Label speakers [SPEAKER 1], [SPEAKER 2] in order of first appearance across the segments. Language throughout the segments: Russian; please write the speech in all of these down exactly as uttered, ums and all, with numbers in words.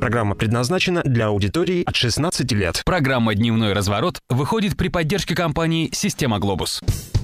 [SPEAKER 1] Программа предназначена для аудитории от шестнадцати лет.
[SPEAKER 2] Программа «Дневной разворот» выходит при поддержке компании «Система Глобус».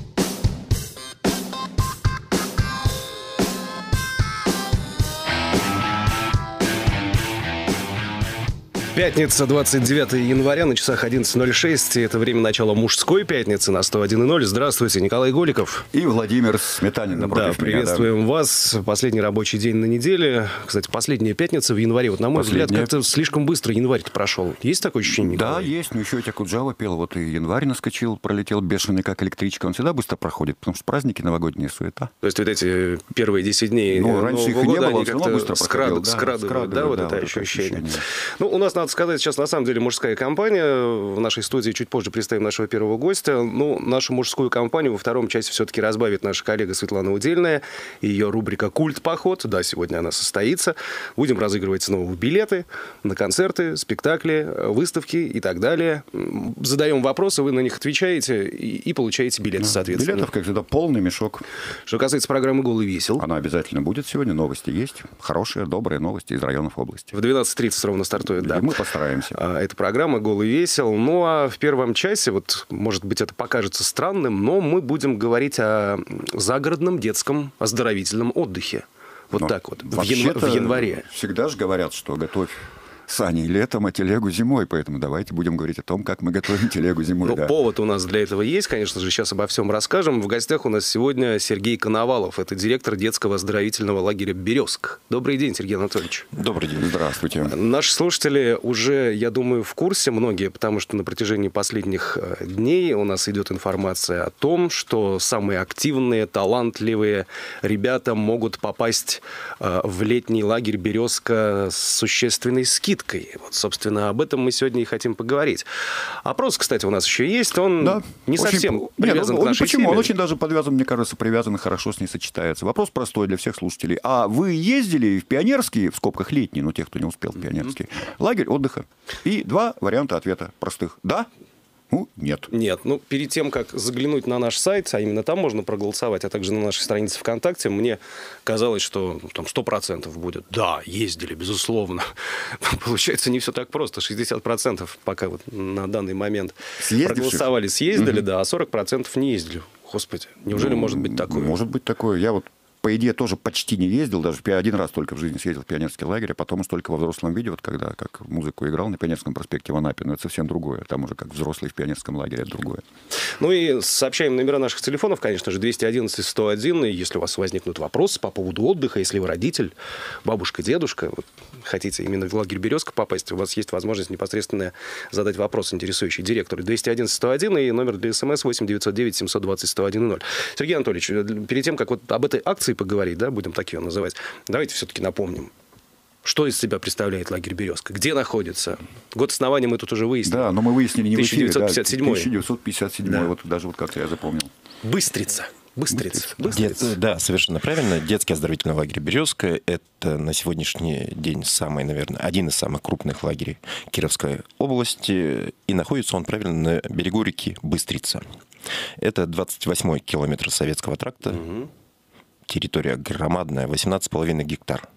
[SPEAKER 3] Пятница, двадцать девятое января, на часах одиннадцать ноль шесть. Это время начала мужской пятницы на сто один и ноль. Здравствуйте, Николай Голиков.
[SPEAKER 4] И Владимир Сметанин напротив
[SPEAKER 3] Да, приветствуем
[SPEAKER 4] меня, да.
[SPEAKER 3] вас. Последний рабочий день на неделе. Кстати, последняя пятница в январе. Вот, на мой
[SPEAKER 4] Последняя.
[SPEAKER 3] взгляд, как-то слишком быстро январь прошел. Есть такое ощущение, Николай?
[SPEAKER 4] Да, есть. Ну, еще я Куджава пел. Вот и январь наскочил, пролетел бешеный, как электричка. Он всегда быстро проходит, потому что праздники, новогодние, суета.
[SPEAKER 3] То есть вот эти первые десять дней
[SPEAKER 4] Ну, раньше
[SPEAKER 3] Нового
[SPEAKER 4] их и не
[SPEAKER 3] года,
[SPEAKER 4] было,
[SPEAKER 3] они
[SPEAKER 4] он все равно
[SPEAKER 3] как-то
[SPEAKER 4] быстро
[SPEAKER 3] скрад...
[SPEAKER 4] проходил, да,
[SPEAKER 3] скрадывают,
[SPEAKER 4] скрадывают,
[SPEAKER 3] да, вот
[SPEAKER 4] да,
[SPEAKER 3] это
[SPEAKER 4] вот это
[SPEAKER 3] ощущение.
[SPEAKER 4] ощущение.
[SPEAKER 3] Ну, у нас, надо сказать, сейчас на самом деле мужская компания. В нашей студии чуть позже представим нашего первого гостя. Ну, нашу мужскую компанию во втором части все-таки разбавит наша коллега Светлана Удельная. Ее рубрика «Культ-поход». Да, сегодня она состоится. Будем разыгрывать снова билеты на концерты, спектакли, выставки и так далее. Задаем вопросы, вы на них отвечаете и, и получаете билеты,
[SPEAKER 4] Да,
[SPEAKER 3] соответственно.
[SPEAKER 4] билетов, как всегда, полный мешок.
[SPEAKER 3] Что касается программы «Голый весел».
[SPEAKER 4] Она обязательно будет сегодня. Новости есть. Хорошие, добрые новости из районов области.
[SPEAKER 3] В двенадцать тридцать ровно стартует, да.
[SPEAKER 4] И мы постараемся.
[SPEAKER 3] Это программа «Голый весел». Ну, а в первом часе, вот, может быть, это покажется странным, но мы будем говорить о загородном детском оздоровительном отдыхе. Вот
[SPEAKER 4] Но
[SPEAKER 3] так вот, в, янв... в январе.
[SPEAKER 4] Всегда же говорят, что готовь сани летом, а телегу зимой. Поэтому давайте будем говорить о том, как мы готовим телегу зимой.
[SPEAKER 3] Ну,
[SPEAKER 4] да.
[SPEAKER 3] повод у нас для этого есть, конечно же, сейчас обо всем расскажем. В гостях у нас сегодня Сергей Коновалов. Это директор детского оздоровительного лагеря «Березка». Добрый день, Сергей Анатольевич.
[SPEAKER 4] Добрый день. Здравствуйте.
[SPEAKER 3] Наши слушатели уже, я думаю, в курсе, многие, потому что на протяжении последних дней у нас идет информация о том, что самые активные, талантливые ребята могут попасть в летний лагерь «Березка» с существенной скидкой. Вот, собственно, об этом мы сегодня и хотим поговорить. Опрос, кстати, у нас еще есть. Он
[SPEAKER 4] да.
[SPEAKER 3] не
[SPEAKER 4] очень...
[SPEAKER 3] совсем
[SPEAKER 4] Нет,
[SPEAKER 3] привязан
[SPEAKER 4] он,
[SPEAKER 3] к нашей
[SPEAKER 4] почему?
[SPEAKER 3] теме.
[SPEAKER 4] Он очень даже подвязан, мне кажется, привязан и хорошо с ней сочетается. Вопрос простой для всех слушателей. А вы ездили в пионерский, в скобках летний, ну, тех, кто не успел в пионерский, mm-hmm. лагерь отдыха? И два варианта ответа простых. Да? Ну, нет.
[SPEAKER 3] Нет. Ну, перед тем, как заглянуть на наш сайт, а именно там можно проголосовать, а также на нашей странице ВКонтакте, мне казалось, что там сто процентов будет. Да, ездили, безусловно. Получается, не все так просто. шестьдесят процентов пока вот на данный момент проголосовали, съездили, mm-hmm. да, а сорок процентов не ездили. Господи, неужели ну, может быть такое?
[SPEAKER 4] Может быть такое. Я вот по идее, тоже почти не ездил, даже один раз только в жизни съездил в пионерский лагерь, а потом уж только во взрослом виде, вот когда как музыку играл на Пионерском проспекте в Анапе, но это совсем другое. Там уже как взрослый в пионерском лагере, это другое.
[SPEAKER 3] Ну и сообщаем номера наших телефонов, конечно же, двести одиннадцать сто один, и если у вас возникнут вопросы по поводу отдыха, если вы родитель, бабушка, дедушка, вот, хотите именно в лагерь «Березка» попасть, у вас есть возможность непосредственно задать вопрос, интересующий директору. двести одиннадцать сто один и номер для СМС восемь девятьсот девять семьсот двадцать сто один ноль. Сергей Анатольевич, перед тем, как вот об этой акции поговорить, да, будем так ее называть, давайте все-таки напомним, что из себя представляет лагерь «Березка», где находится. Год основания мы тут уже выяснили.
[SPEAKER 4] Да, но мы выяснили не в эфире.
[SPEAKER 3] тысяча девятьсот пятьдесят седьмой.
[SPEAKER 4] тысяча девятьсот пятьдесят седьмой, да. Вот даже вот как-то я запомнил.
[SPEAKER 3] Быстрица. Быстрица.
[SPEAKER 1] Быстрица. Дет, да, совершенно правильно. Детский оздоровительный лагерь «Березка» — это на сегодняшний день самый, наверное, один из самых крупных лагерей Кировской области. И находится он правильно на берегу реки Быстрица. Это двадцать восьмой километр Советского тракта. Угу. Территория громадная, восемнадцать с половиной гектар.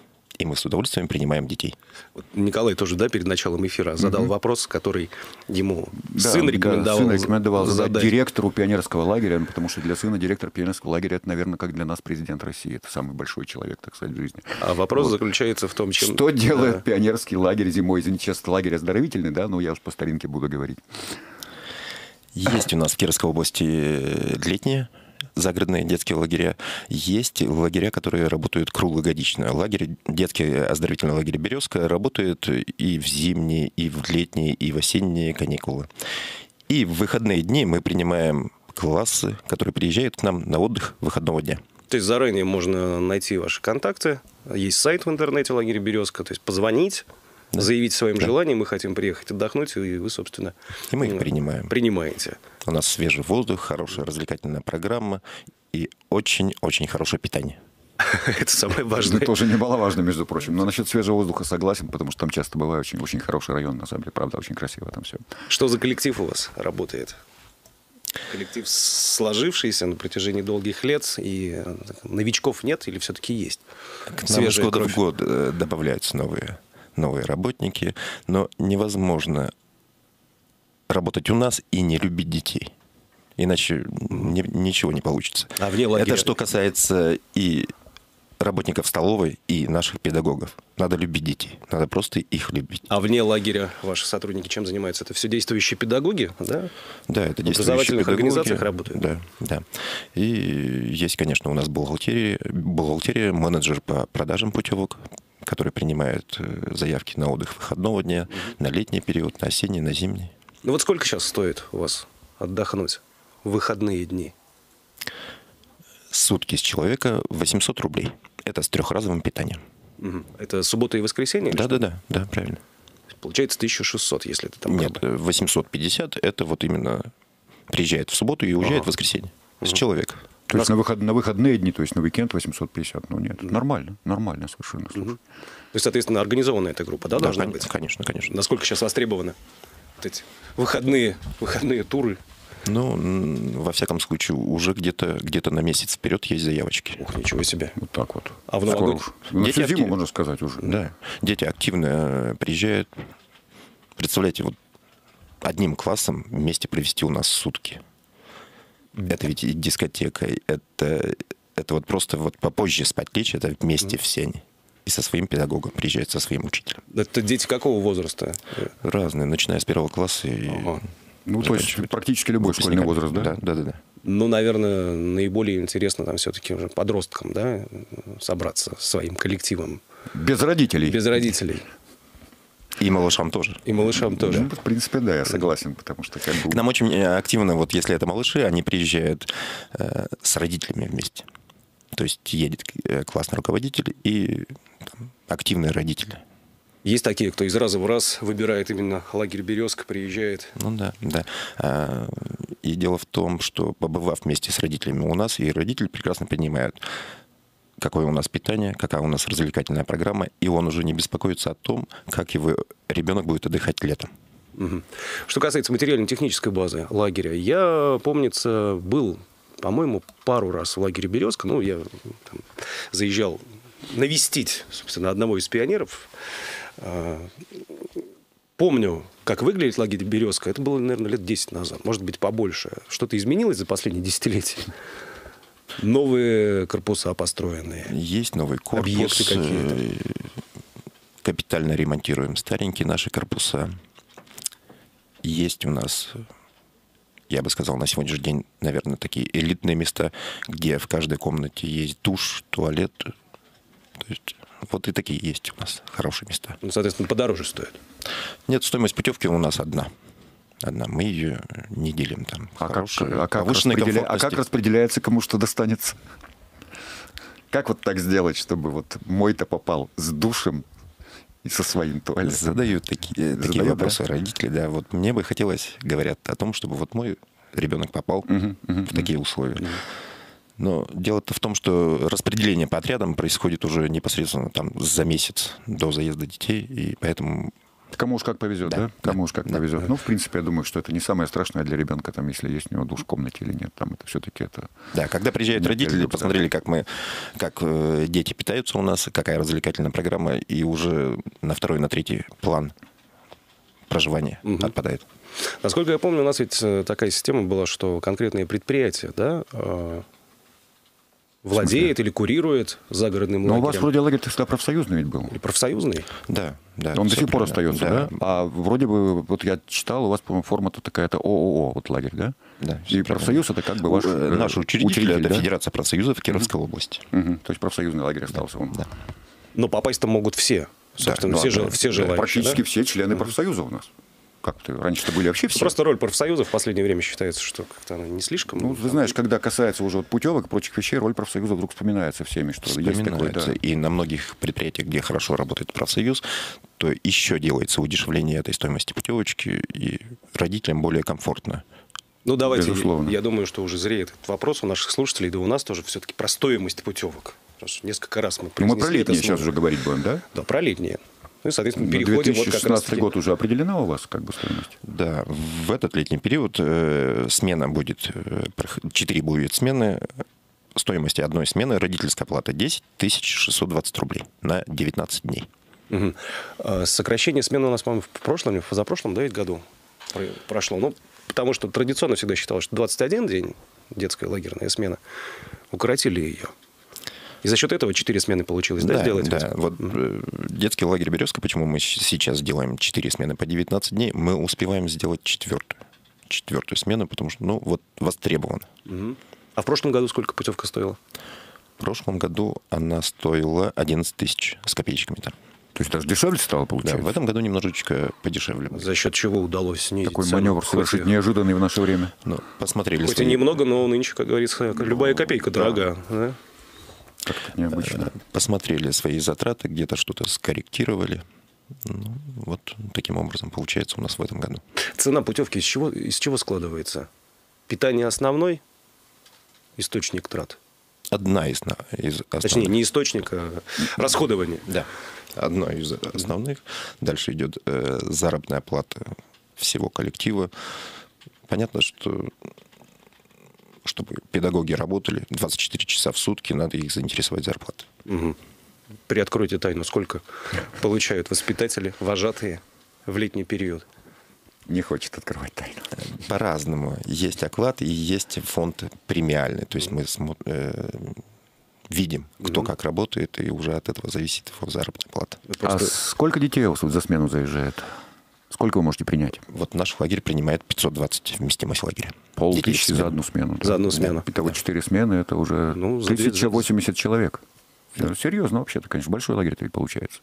[SPEAKER 1] И мы с удовольствием принимаем детей.
[SPEAKER 3] Вот Николай тоже, да, перед началом эфира задал mm-hmm. вопрос, который ему
[SPEAKER 4] да,
[SPEAKER 3] сын рекомендовал,
[SPEAKER 4] да, сын рекомендовал задать,
[SPEAKER 3] задать
[SPEAKER 4] директору пионерского лагеря, потому что для сына директор пионерского лагеря — это, наверное, как для нас президент России. Это самый большой человек, так сказать, в жизни.
[SPEAKER 3] А вопрос
[SPEAKER 4] вот.
[SPEAKER 3] заключается в том, чем...
[SPEAKER 4] Что делает
[SPEAKER 3] да.
[SPEAKER 4] пионерский лагерь зимой? Извините, сейчас лагерь оздоровительный, да, но я уж по старинке буду говорить.
[SPEAKER 1] Есть у нас в Кировской области летние загородные детские лагеря. Есть лагеря, которые работают круглогодично. Лагерь, детский оздоровительный лагерь «Березка» работает и в зимние, и в летние, и в осенние каникулы. И в выходные дни мы принимаем классы, которые приезжают к нам на отдых выходного дня.
[SPEAKER 3] То есть заранее можно найти ваши контакты. Есть сайт в интернете лагеря «Березка». То есть позвонить, да. заявить своим да. желанием, мы хотим приехать отдохнуть, и вы, собственно...
[SPEAKER 1] И мы их принимаем.
[SPEAKER 3] Принимаете.
[SPEAKER 1] У нас свежий воздух, хорошая развлекательная программа и очень-очень хорошее питание.
[SPEAKER 3] Это самое важное.
[SPEAKER 4] Это тоже немаловажно, между прочим. Но насчет свежего воздуха согласен, потому что там часто бывает очень, очень хороший район, на самом деле, правда, очень красиво там все.
[SPEAKER 3] Что за коллектив у вас работает? Коллектив сложившийся на протяжении долгих лет, и новичков нет или все-таки есть?
[SPEAKER 1] К нам из года в год добавляются новые новые работники, но невозможно работать у нас и не любить детей. Иначе ни, ничего не получится.
[SPEAKER 3] А вне лагеря?
[SPEAKER 1] Это что касается и работников столовой, и наших педагогов. Надо любить детей. Надо просто их любить.
[SPEAKER 3] А вне лагеря ваши сотрудники чем занимаются? Это все действующие педагоги, да?
[SPEAKER 1] Да, это
[SPEAKER 3] В
[SPEAKER 1] действующие
[SPEAKER 3] образовательных
[SPEAKER 1] педагоги.
[SPEAKER 3] организациях работают?
[SPEAKER 1] Да, да. И есть, конечно, у нас бухгалтерия, бухгалтерия, менеджер по продажам путевок, который принимает заявки на отдых выходного дня, угу. на летний период, на осенний, на зимний.
[SPEAKER 3] Ну вот сколько сейчас стоит у вас отдохнуть в выходные дни?
[SPEAKER 1] Сутки с человека восемьсот рублей. Это с трехразовым питанием.
[SPEAKER 3] Угу. Это суббота и воскресенье?
[SPEAKER 1] Да, да, да, да, правильно.
[SPEAKER 3] Получается тысяча шестьсот, если это там...
[SPEAKER 1] Нет, восемьсот пятьдесят это вот именно приезжает в субботу и уезжает ага. в воскресенье. С угу. человека.
[SPEAKER 4] То есть на, выход, на выходные дни, то есть на уикенд восемьсот пятьдесят. Ну нет, нормально, нормально совершенно.
[SPEAKER 3] Угу. То есть, соответственно, организованная эта группа, да,
[SPEAKER 1] да
[SPEAKER 3] должна
[SPEAKER 1] конечно,
[SPEAKER 3] быть?
[SPEAKER 1] Конечно, конечно.
[SPEAKER 3] Насколько сейчас востребованы вот эти выходные, выходные туры?
[SPEAKER 1] Ну, во всяком случае, уже где-то где-то на месяц вперед есть заявочки.
[SPEAKER 3] Ух, ничего себе.
[SPEAKER 4] Вот так вот.
[SPEAKER 3] А в Новоград...
[SPEAKER 4] На всю
[SPEAKER 1] актив...
[SPEAKER 4] зиму, можно сказать, уже.
[SPEAKER 1] Да. Дети активно приезжают. Представляете, вот одним классом вместе провести у нас сутки. Это ведь и дискотека, это, это вот просто вот попозже спать лечь, это вместе все они. И со своим педагогом приезжают, со своим учителем.
[SPEAKER 3] Это дети какого возраста?
[SPEAKER 1] Разные, начиная с первого класса и...
[SPEAKER 3] Ага.
[SPEAKER 4] Ну, то есть практически любой школьный возраст, да?
[SPEAKER 1] Да, да, да. да.
[SPEAKER 3] Ну, наверное, наиболее интересно там все-таки уже подросткам, да, собраться со своим коллективом.
[SPEAKER 4] Без родителей.
[SPEAKER 3] Без родителей.
[SPEAKER 1] И малышам тоже.
[SPEAKER 3] И малышам тоже.
[SPEAKER 4] Ну, в принципе, да, я согласен, потому что как бы...
[SPEAKER 1] К нам очень активно, вот если это малыши, они приезжают э, с родителями вместе. То есть едет классный руководитель и там, активные родители.
[SPEAKER 3] Есть такие, кто из раза в раз выбирает именно лагерь «Березка», приезжает.
[SPEAKER 1] Ну да, да. А, и дело в том, что побывав вместе с родителями у нас, и родители прекрасно понимают, какое у нас питание, какая у нас развлекательная программа, и он уже не беспокоится о том, как его ребенок будет отдыхать летом.
[SPEAKER 3] Угу. Что касается материально-технической базы лагеря, я, помнится, был, по-моему, пару раз в лагере «Березка». Ну, я там заезжал навестить, собственно, одного из пионеров. Помню, как выглядит лагерь «Березка». Это было, наверное, лет десять назад, может быть, побольше. Что-то изменилось за последние десятилетия? Новые корпуса построенные?
[SPEAKER 1] Есть новый корпус.
[SPEAKER 3] Объекты какие-то?
[SPEAKER 1] Капитально ремонтируем старенькие наши корпуса. Есть у нас, я бы сказал, на сегодняшний день, наверное, такие элитные места, где в каждой комнате есть душ, туалет. То есть... Вот и такие есть у нас хорошие места.
[SPEAKER 3] Ну, соответственно, подороже стоят.
[SPEAKER 1] Нет, стоимость путевки у нас одна. Одна. Мы ее не делим. Там
[SPEAKER 4] а,
[SPEAKER 1] хорошая,
[SPEAKER 4] как, а, как
[SPEAKER 1] распределя...
[SPEAKER 4] а как распределяется, кому что достанется? Как вот так сделать, чтобы вот мой-то попал с душем и со своим туалетом?
[SPEAKER 1] Задают такие,
[SPEAKER 4] Задают,
[SPEAKER 1] такие вопросы
[SPEAKER 4] да?
[SPEAKER 1] родители. Да, вот мне бы хотелось, говорят о том, чтобы вот мой ребенок попал
[SPEAKER 4] угу, угу,
[SPEAKER 1] в
[SPEAKER 4] угу.
[SPEAKER 1] такие условия. Угу. Но дело-то в том, что распределение по отрядам происходит уже непосредственно там за месяц до заезда детей, и поэтому...
[SPEAKER 4] Кому уж как повезет, да? да? Кому
[SPEAKER 1] да,
[SPEAKER 4] уж как
[SPEAKER 1] да,
[SPEAKER 4] повезет.
[SPEAKER 1] Да.
[SPEAKER 4] Ну, в принципе, я думаю, что это не самое страшное для ребенка, там, если есть у него душ в комнате или нет. Там это все-таки это...
[SPEAKER 1] Да, когда приезжают родители, посмотрели, как мы, как э, дети питаются у нас, какая развлекательная программа, и уже на второй, на третий план проживания угу. отпадает.
[SPEAKER 3] Насколько я помню, у нас ведь такая система была, что конкретные предприятия, да, владеет или курирует загородным лагерем.
[SPEAKER 4] Но у вас вроде лагерь всегда профсоюзный ведь был.
[SPEAKER 3] И профсоюзный?
[SPEAKER 1] Да, да.
[SPEAKER 4] Он до сих пор остается, да. да? А вроде бы, вот я читал, у вас, по-моему, форма-то такая-то ООО, вот лагерь, да?
[SPEAKER 1] Да.
[SPEAKER 4] И профсоюз это как бы ваш...
[SPEAKER 1] Наш учредитель,
[SPEAKER 4] учредитель
[SPEAKER 1] это
[SPEAKER 4] да?
[SPEAKER 1] Федерация профсоюзов Кировской
[SPEAKER 4] угу.
[SPEAKER 1] области.
[SPEAKER 4] Угу. То есть профсоюзный лагерь остался он.
[SPEAKER 1] Да.
[SPEAKER 3] Но попасть там могут все. Собственно,
[SPEAKER 1] да,
[SPEAKER 3] все,
[SPEAKER 1] да,
[SPEAKER 3] жел...
[SPEAKER 1] да,
[SPEAKER 3] все
[SPEAKER 1] да,
[SPEAKER 3] желающие.
[SPEAKER 4] Практически
[SPEAKER 3] да?
[SPEAKER 4] все члены профсоюза у нас. Как-то раньше-то были вообще все.
[SPEAKER 3] Просто роль профсоюза в последнее время считается, что как-то она не слишком...
[SPEAKER 4] Ну, ты знаешь, когда касается уже вот путевок и прочих вещей, роль профсоюза вдруг вспоминается всеми, что есть такое, да.
[SPEAKER 1] И на многих предприятиях, где хорошо работает профсоюз, то еще делается удешевление этой стоимости путевочки, и родителям более комфортно.
[SPEAKER 3] Ну, давайте,
[SPEAKER 4] Безусловно.
[SPEAKER 3] Я, я думаю, что уже зреет этот вопрос у наших слушателей, да у нас тоже все-таки про стоимость путевок. Потому что несколько раз мы
[SPEAKER 4] произнесли. Ну, мы про летние
[SPEAKER 3] это
[SPEAKER 4] сейчас
[SPEAKER 3] слово.
[SPEAKER 4] уже говорить будем, да?
[SPEAKER 3] Да, про летние. Ну и, соответственно,
[SPEAKER 4] На
[SPEAKER 3] переходим
[SPEAKER 4] две тысячи шестнадцатый
[SPEAKER 3] вот как раз...
[SPEAKER 4] год уже определена у вас как бы стоимость?
[SPEAKER 1] Да, в этот летний период э, смена будет, э, четыре будет смены, стоимости одной смены родительская плата десять тысяч шестьсот двадцать рублей на девятнадцать дней.
[SPEAKER 3] Угу. Сокращение смены у нас, по-моему, в прошлом, в позапрошлом, да, ведь году прошло. Ну, потому что традиционно всегда считалось, что двадцать один день детская лагерная смена. Укоротили ее. И за счет этого четыре смены получилось, да,
[SPEAKER 1] да
[SPEAKER 3] сделать?
[SPEAKER 1] Да, вот mm-hmm. детский лагерь «Березка», почему мы сейчас делаем четыре смены по девятнадцать дней, мы успеваем сделать четвертую. Четвертую смену, потому что, ну, вот востребовано.
[SPEAKER 3] Mm-hmm. А в прошлом году сколько путевка стоила?
[SPEAKER 1] В прошлом году она стоила одиннадцать тысяч с копеечками там.
[SPEAKER 4] То есть даже дешевле стало, получается?
[SPEAKER 1] Да, в этом году немножечко подешевле.
[SPEAKER 3] За счет чего удалось снизить
[SPEAKER 4] такой
[SPEAKER 3] цену?
[SPEAKER 4] маневр совершить
[SPEAKER 3] Хоть...
[SPEAKER 4] неожиданный в наше время.
[SPEAKER 1] Ну, посмотрели.
[SPEAKER 3] Хоть
[SPEAKER 1] свои...
[SPEAKER 3] и немного, но нынче, как говорится, любая копейка
[SPEAKER 4] да.
[SPEAKER 3] дорога. Да?
[SPEAKER 4] Как-то необычно.
[SPEAKER 1] Посмотрели свои затраты, где-то что-то скорректировали. Ну, вот таким образом получается у нас в этом году.
[SPEAKER 3] Цена путевки из чего, из чего складывается? Питание основной источник трат?
[SPEAKER 1] Одна из, из основных.
[SPEAKER 3] Точнее, не источник, а расходование.
[SPEAKER 1] Да. Одно из основных. Дальше идет э, заработная плата всего коллектива. Понятно, что чтобы педагоги работали двадцать четыре часа в сутки, надо их заинтересовать зарплатой.
[SPEAKER 3] Угу. Приоткройте тайну, сколько получают воспитатели, вожатые в летний период?
[SPEAKER 4] Не хочет открывать тайну.
[SPEAKER 1] По-разному. Есть оклад и есть фонд премиальный. То есть мы смо- э, видим, кто mm-hmm. как работает, и уже от этого зависит его заработная плата.
[SPEAKER 3] Просто...
[SPEAKER 4] А сколько детей у вас за смену заезжает? Сколько вы можете принять?
[SPEAKER 1] Вот наш лагерь принимает пятьсот двадцать вместимость лагеря.
[SPEAKER 4] Полтысячи за одну смену. Да?
[SPEAKER 3] За одну смену.
[SPEAKER 4] Да. Итого четыре смены, это уже
[SPEAKER 3] ну,
[SPEAKER 4] тысяча восемьдесят человек. Да. Серьезно вообще-то, конечно. Большой лагерь-то ведь получается.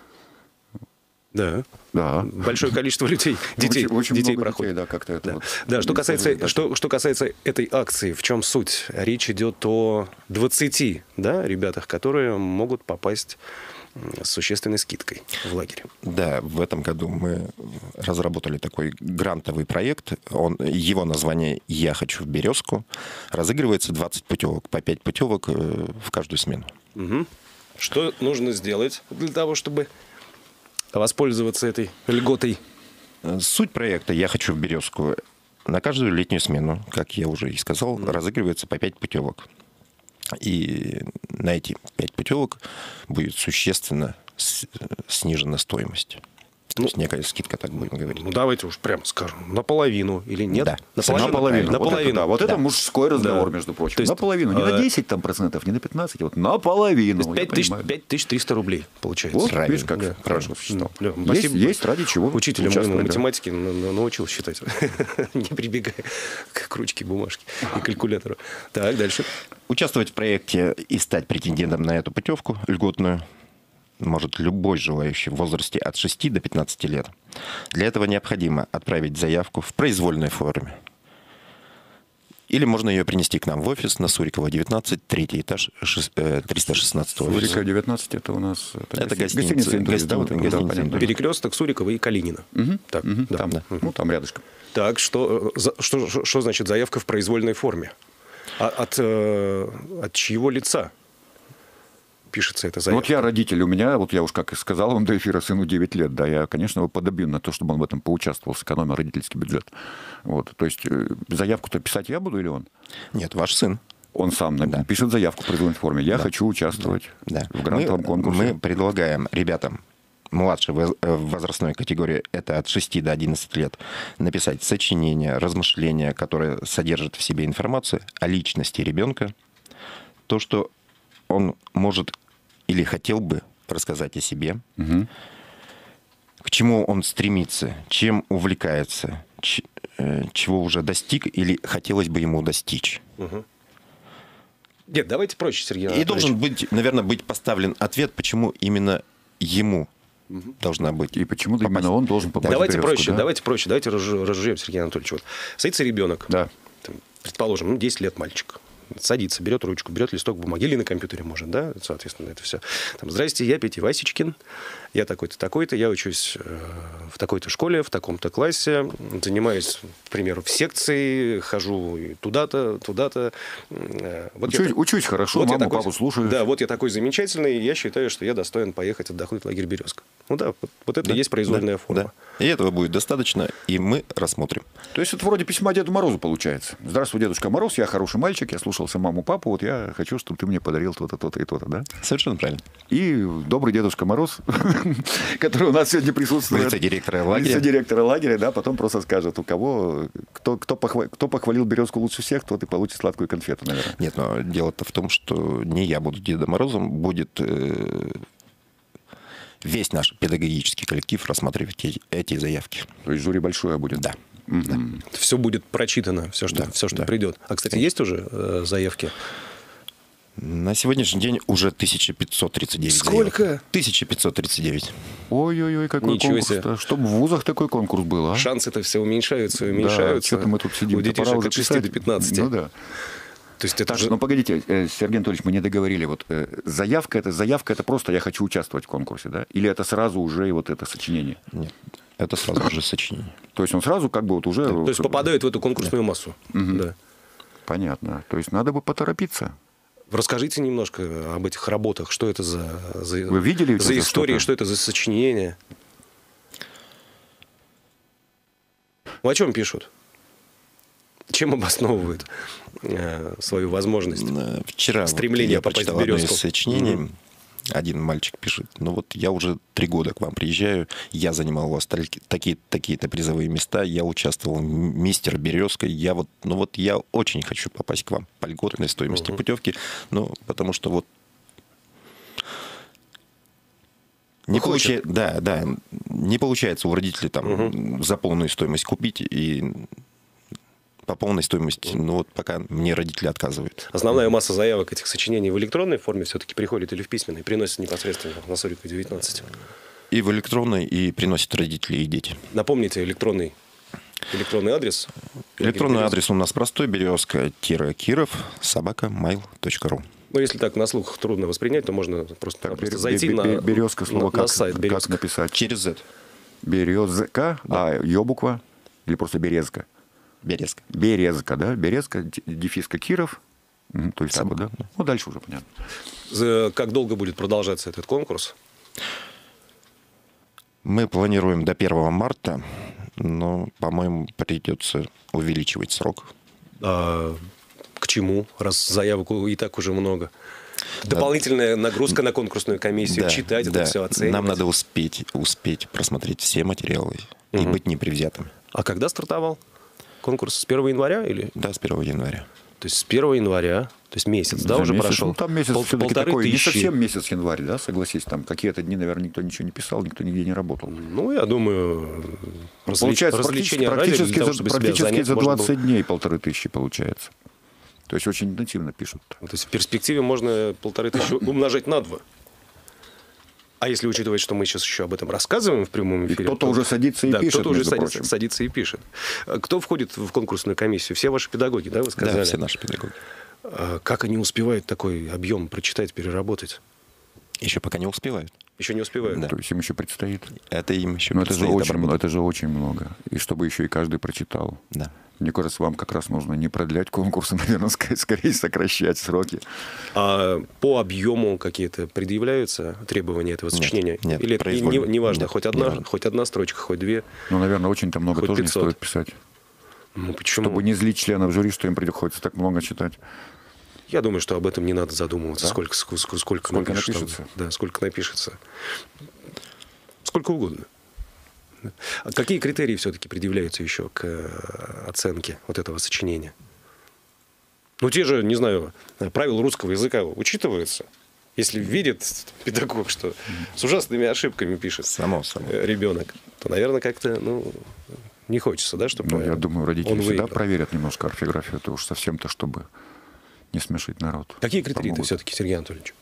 [SPEAKER 3] Да.
[SPEAKER 4] Да.
[SPEAKER 3] Большое количество людей, детей,
[SPEAKER 4] очень, очень
[SPEAKER 3] детей
[SPEAKER 4] много
[SPEAKER 3] проходит.
[SPEAKER 4] Детей, да, как-то это
[SPEAKER 3] да.
[SPEAKER 4] Вот
[SPEAKER 3] да, что касается, что, что касается этой акции, в чем суть? Речь идет о двадцати, да, ребятах, которые могут попасть с существенной скидкой в лагерь.
[SPEAKER 1] Да, в этом году мы разработали такой грантовый проект. Он, его название «Я хочу в Березку». Разыгрывается двадцать путевок, по пять путевок в каждую смену.
[SPEAKER 3] Угу. Что нужно сделать для того, чтобы воспользоваться этой льготой?
[SPEAKER 1] Суть проекта «Я хочу в Березку». На каждую летнюю смену, как я уже и сказал, mm. разыгрывается по пять путевок. И на эти пять путевок будет существенно снижена стоимость. То
[SPEAKER 3] ну,
[SPEAKER 1] есть некая скидка, так будем говорить.
[SPEAKER 3] Ну, давайте уж прямо скажем. Наполовину или нет?
[SPEAKER 1] Да.
[SPEAKER 3] Наполовину.
[SPEAKER 4] Наполовину.
[SPEAKER 3] Наполовину.
[SPEAKER 4] Вот, это, да. вот
[SPEAKER 3] да.
[SPEAKER 4] это мужской разговор,
[SPEAKER 3] да.
[SPEAKER 4] между прочим.
[SPEAKER 3] То есть,
[SPEAKER 4] наполовину. Не
[SPEAKER 3] а...
[SPEAKER 4] на десять там, процентов, не на пятнадцать, вот наполовину.
[SPEAKER 3] пять тысяч триста рублей получается.
[SPEAKER 4] Вот,
[SPEAKER 1] правильно.
[SPEAKER 4] видишь, как
[SPEAKER 1] Да.
[SPEAKER 4] хорошо считал.
[SPEAKER 3] Да.
[SPEAKER 4] Есть, есть ради чего.
[SPEAKER 3] Учитель моему математики научил считать, не прибегая к ручке, бумажке и калькулятору. Так, дальше.
[SPEAKER 1] Участвовать в проекте и стать претендентом на эту путевку льготную может любой желающий в возрасте от шести до пятнадцати лет. Для этого необходимо отправить заявку в произвольной форме. Или можно ее принести к нам в офис на Сурикова, девятнадцать, третий этаж, триста шестнадцатого офиса.
[SPEAKER 4] Сурикова, девятнадцать, это у нас... Это,
[SPEAKER 1] это
[SPEAKER 4] гостиница,
[SPEAKER 1] гостиница,
[SPEAKER 4] гостиница, да, вот,
[SPEAKER 1] гостиница,
[SPEAKER 4] да,
[SPEAKER 3] Перекресток Сурикова и Калинина.
[SPEAKER 4] Угу,
[SPEAKER 3] так,
[SPEAKER 4] угу,
[SPEAKER 3] да.
[SPEAKER 4] Там, да. Ну, там рядышком.
[SPEAKER 3] Так, что, что, что значит заявка в произвольной форме? А, от, от чьего лица пишется эта заявка?
[SPEAKER 4] Вот я родитель, у меня, вот я уж как и сказал вам до эфира, сыну девять лет, да, я, конечно, его подобью на то, чтобы он в этом поучаствовал, сэкономил родительский бюджет. Вот, то есть заявку-то писать я буду или он?
[SPEAKER 1] Нет, ваш сын.
[SPEAKER 4] Он сам
[SPEAKER 1] да.
[SPEAKER 4] пишет заявку в произвольной форме. Я да. хочу участвовать
[SPEAKER 1] да.
[SPEAKER 4] в грантовом
[SPEAKER 1] мы,
[SPEAKER 4] конкурсе.
[SPEAKER 1] Мы предлагаем ребятам младшей возрастной категории, это от шести до одиннадцати лет, написать сочинение, размышления, которые содержат в себе информацию о личности ребенка, то, что он может или хотел бы рассказать о себе, угу. к чему он стремится, чем увлекается, ч- чего уже достиг или хотелось бы ему достичь.
[SPEAKER 3] Угу. Нет, давайте проще, Сергей
[SPEAKER 1] И
[SPEAKER 3] Анатольевич.
[SPEAKER 1] должен быть, наверное, быть поставлен ответ, почему именно ему угу. должна быть.
[SPEAKER 4] И почему именно он должен попасть
[SPEAKER 3] давайте
[SPEAKER 4] в Березку,
[SPEAKER 3] проще,
[SPEAKER 4] да?
[SPEAKER 3] давайте проще, давайте разжуем, Сергей Анатольевич. Вот. Садится ребенок,
[SPEAKER 4] да.
[SPEAKER 3] там, предположим, ну, десять лет мальчик. Садится, берет ручку, берет листок бумаги, или на компьютере может, да, соответственно, это все. Там, здрасте, я Петя Васечкин, я такой-то, такой-то, я учусь в такой-то школе, в таком-то классе, занимаюсь, к примеру, в секции, хожу туда-то, туда-то. Вот
[SPEAKER 4] учусь,
[SPEAKER 3] я,
[SPEAKER 4] учусь хорошо,
[SPEAKER 3] вот
[SPEAKER 4] маму,
[SPEAKER 3] такой,
[SPEAKER 4] папу слушаю.
[SPEAKER 3] Да, вот я такой замечательный, и я считаю, что я достоин поехать отдохнуть в лагерь «Березка». Ну да, вот, вот это
[SPEAKER 1] Да,
[SPEAKER 3] и есть произвольная
[SPEAKER 1] да,
[SPEAKER 3] форма.
[SPEAKER 1] да. И этого будет достаточно, и мы рассмотрим.
[SPEAKER 4] То есть это вроде письма Деду Морозу получается. Здравствуй, Дедушка Мороз, я хороший мальчик, я слушался маму, папу, вот я хочу, чтобы ты мне подарил то-то, то-то и то-то, да?
[SPEAKER 1] Совершенно правильно.
[SPEAKER 4] И добрый Дедушка Мороз, который у нас сегодня присутствует.
[SPEAKER 1] Вице-директора лагеря.
[SPEAKER 4] Вице-директора лагеря, да, потом просто скажет, у кого, кто, кто, похвалил, кто похвалил березку лучше всех, тот и получит сладкую конфету, наверное.
[SPEAKER 1] Нет, но дело-то в том, что не я буду Дедом Морозом, будет э, весь наш педагогический коллектив рассматривать эти, эти заявки.
[SPEAKER 4] То есть жюри большое будет?
[SPEAKER 1] Да.
[SPEAKER 4] Мгм.
[SPEAKER 1] Да.
[SPEAKER 3] Все будет прочитано, все, что,
[SPEAKER 1] Да,
[SPEAKER 3] все, что
[SPEAKER 1] да.
[SPEAKER 3] придет. А, кстати, есть уже э, заявки?
[SPEAKER 1] На сегодняшний день уже тысяча пятьсот тридцать девять
[SPEAKER 3] Сколько?
[SPEAKER 1] заявок. тысяча пятьсот тридцать девять.
[SPEAKER 4] Ой-ой-ой, какой
[SPEAKER 3] Ничего
[SPEAKER 4] конкурс-то. Чтобы в вузах такой конкурс был, а?
[SPEAKER 3] Шансы-то все уменьшаются и
[SPEAKER 4] Да,
[SPEAKER 3] уменьшаются.
[SPEAKER 4] что-то мы тут сидим.
[SPEAKER 3] У детишек
[SPEAKER 4] пора уже
[SPEAKER 3] от шести
[SPEAKER 4] писать.
[SPEAKER 3] до пятнадцати.
[SPEAKER 4] Ну да.
[SPEAKER 3] То есть это
[SPEAKER 4] Так,
[SPEAKER 3] же...
[SPEAKER 4] ну погодите, э, Сергей Анатольевич, мы не договорили. Вот э, заявка это заявка это просто я хочу участвовать в конкурсе, да? Или это сразу уже и вот это сочинение?
[SPEAKER 1] Нет, это сразу же сочинение.
[SPEAKER 4] То есть он сразу как бы вот уже...
[SPEAKER 3] То есть попадает в эту конкурсную массу. Да.
[SPEAKER 4] Понятно. То есть надо бы поторопиться.
[SPEAKER 3] Расскажите немножко об этих работах. Что это за, за,
[SPEAKER 4] Вы видели
[SPEAKER 3] за
[SPEAKER 4] это
[SPEAKER 3] истории,
[SPEAKER 4] что-то?
[SPEAKER 3] что это за сочинения? Ну, о чем пишут? Чем обосновывают э, свою возможность?
[SPEAKER 1] Э, Вчера
[SPEAKER 3] Стремление
[SPEAKER 1] вот я
[SPEAKER 3] попасть в
[SPEAKER 1] прочитал одно
[SPEAKER 3] «Березку».
[SPEAKER 1] из сочинений.
[SPEAKER 3] Мгм.
[SPEAKER 1] Один мальчик пишет: ну вот я уже три года к вам приезжаю, я занимал у вас таки- такие, такие-то призовые места, я участвовал в «Мистер Березка», я вот, ну вот я очень хочу попасть к вам по льготной стоимости
[SPEAKER 3] Мгм.
[SPEAKER 1] путевки, ну потому что вот не
[SPEAKER 3] Ну, хочет.
[SPEAKER 1] получается, да, да, не получается у родителей там за полную стоимость купить и по полной стоимости, ну вот пока мне родители отказывают.
[SPEAKER 3] Основная масса заявок этих сочинений в электронной форме все-таки приходит или в письменной? Приносят непосредственно на Сурикова девятнадцать.
[SPEAKER 1] И в электронной, и приносят родители и дети.
[SPEAKER 3] Напомните электронный, электронный адрес.
[SPEAKER 1] Электронный адрес у нас простой: березка-киров собака mail точка ру.
[SPEAKER 3] Ну, если так на слух трудно воспринять, то можно просто,
[SPEAKER 4] Так,
[SPEAKER 3] просто
[SPEAKER 4] бер-
[SPEAKER 3] зайти
[SPEAKER 4] бе-
[SPEAKER 3] на,
[SPEAKER 4] бе- березка, слово
[SPEAKER 3] на,
[SPEAKER 4] как,
[SPEAKER 3] на сайт
[SPEAKER 4] как
[SPEAKER 3] «Березка».
[SPEAKER 4] написать?
[SPEAKER 1] Через Z.
[SPEAKER 4] Березка, а ё буква или просто березка?
[SPEAKER 1] Березка.
[SPEAKER 4] Березка, да? Березка, д- дефиска Киров. Мгм, то есть так вот, да? Ну, дальше уже понятно.
[SPEAKER 3] За- Как долго будет продолжаться этот конкурс?
[SPEAKER 1] Мы планируем до первого марта, но, по-моему, придется увеличивать срок.
[SPEAKER 3] А, к чему, раз заявок у- и так уже много? Дополнительная нагрузка на конкурсную комиссию,
[SPEAKER 1] Да,
[SPEAKER 3] читать
[SPEAKER 1] да.
[SPEAKER 3] это все, оценивать.
[SPEAKER 1] Нам надо успеть, успеть просмотреть все материалы и
[SPEAKER 3] Мгм.
[SPEAKER 1] быть непревзятым.
[SPEAKER 3] А когда стартовал конкурс? С первого января? Или?
[SPEAKER 1] Да, с первого января.
[SPEAKER 3] То есть с первого января, то есть месяц, да,
[SPEAKER 4] За
[SPEAKER 3] уже
[SPEAKER 4] месяц,
[SPEAKER 3] прошел?
[SPEAKER 4] Ну, там месяц
[SPEAKER 3] Пол-
[SPEAKER 4] все-таки
[SPEAKER 3] полторы
[SPEAKER 4] такой, не
[SPEAKER 3] тысячи.
[SPEAKER 4] совсем месяц январь, да, согласись, там какие-то дни, наверное, никто ничего не писал, никто нигде не работал.
[SPEAKER 3] Ну, я думаю, развлеч-
[SPEAKER 4] Получается,
[SPEAKER 3] развлечения
[SPEAKER 4] практически,
[SPEAKER 3] ради, для
[SPEAKER 4] практически,
[SPEAKER 3] того,
[SPEAKER 4] за,
[SPEAKER 3] чтобы себя
[SPEAKER 4] практически
[SPEAKER 3] занять,
[SPEAKER 4] за
[SPEAKER 3] можно было-
[SPEAKER 4] двадцать дней полторы тысячи получается. То есть очень интенсивно пишут.
[SPEAKER 3] То есть в перспективе можно полторы тысячи умножать на два. А если учитывать, что мы сейчас еще об этом рассказываем в прямом
[SPEAKER 4] И
[SPEAKER 3] эфире...
[SPEAKER 4] кто-то
[SPEAKER 3] то-
[SPEAKER 4] уже садится и
[SPEAKER 3] да,
[SPEAKER 4] пишет,
[SPEAKER 3] кто-то уже
[SPEAKER 4] между
[SPEAKER 3] садится,
[SPEAKER 4] прочим.
[SPEAKER 3] садится и пишет. А кто входит в конкурсную комиссию? Все ваши педагоги, да, вы сказали?
[SPEAKER 1] Да, все наши педагоги.
[SPEAKER 3] А как они успевают такой объем прочитать, переработать?
[SPEAKER 1] Еще пока не успевают.
[SPEAKER 3] Еще не успевают?
[SPEAKER 1] Да.
[SPEAKER 4] То есть им еще предстоит.
[SPEAKER 1] Это им еще
[SPEAKER 4] Но это же,
[SPEAKER 1] предстоит
[SPEAKER 4] очень,
[SPEAKER 1] обработать.
[SPEAKER 4] это же очень много. И чтобы еще и каждый прочитал.
[SPEAKER 1] Да.
[SPEAKER 4] Мне кажется, вам как раз нужно не продлять конкурсы, наверное, ск- скорее сокращать сроки.
[SPEAKER 3] А по объему какие-то предъявляются требования этого
[SPEAKER 1] Нет,
[SPEAKER 3] сочинения?
[SPEAKER 1] нет,
[SPEAKER 3] Или это не,
[SPEAKER 1] произвольно.
[SPEAKER 3] не важно,
[SPEAKER 1] Нет,
[SPEAKER 3] хоть,
[SPEAKER 1] не
[SPEAKER 3] одна,
[SPEAKER 1] важно.
[SPEAKER 3] хоть одна строчка, хоть две?
[SPEAKER 4] Ну, наверное, очень-то много
[SPEAKER 3] Хоть
[SPEAKER 4] тоже
[SPEAKER 3] пятьсот.
[SPEAKER 4] не стоит писать.
[SPEAKER 3] Ну, почему?
[SPEAKER 4] Чтобы не злить членов жюри, что им приходится так много читать.
[SPEAKER 3] Я думаю, что об этом не надо задумываться.
[SPEAKER 4] Да?
[SPEAKER 3] Сколько, ск- ск- сколько,
[SPEAKER 4] Сколько
[SPEAKER 3] напишешь там.
[SPEAKER 4] напишется?
[SPEAKER 3] Да, сколько напишется. Сколько угодно. А какие критерии все-таки предъявляются еще к э, оценке вот этого сочинения? Ну, те же, не знаю, правила русского языка учитываются. Если видит педагог, что с ужасными ошибками пишет
[SPEAKER 1] Само собой.
[SPEAKER 3] э, ребенок, то, наверное, как-то, ну, не хочется, да, чтобы
[SPEAKER 4] Ну, я думаю, родители
[SPEAKER 3] он
[SPEAKER 4] всегда
[SPEAKER 3] выиграл.
[SPEAKER 4] проверят немножко орфографию. Это уж совсем-то, чтобы не смешить народ.
[SPEAKER 3] Какие критерии
[SPEAKER 4] Помогут.
[SPEAKER 3] все-таки, Сергей Анатольевич?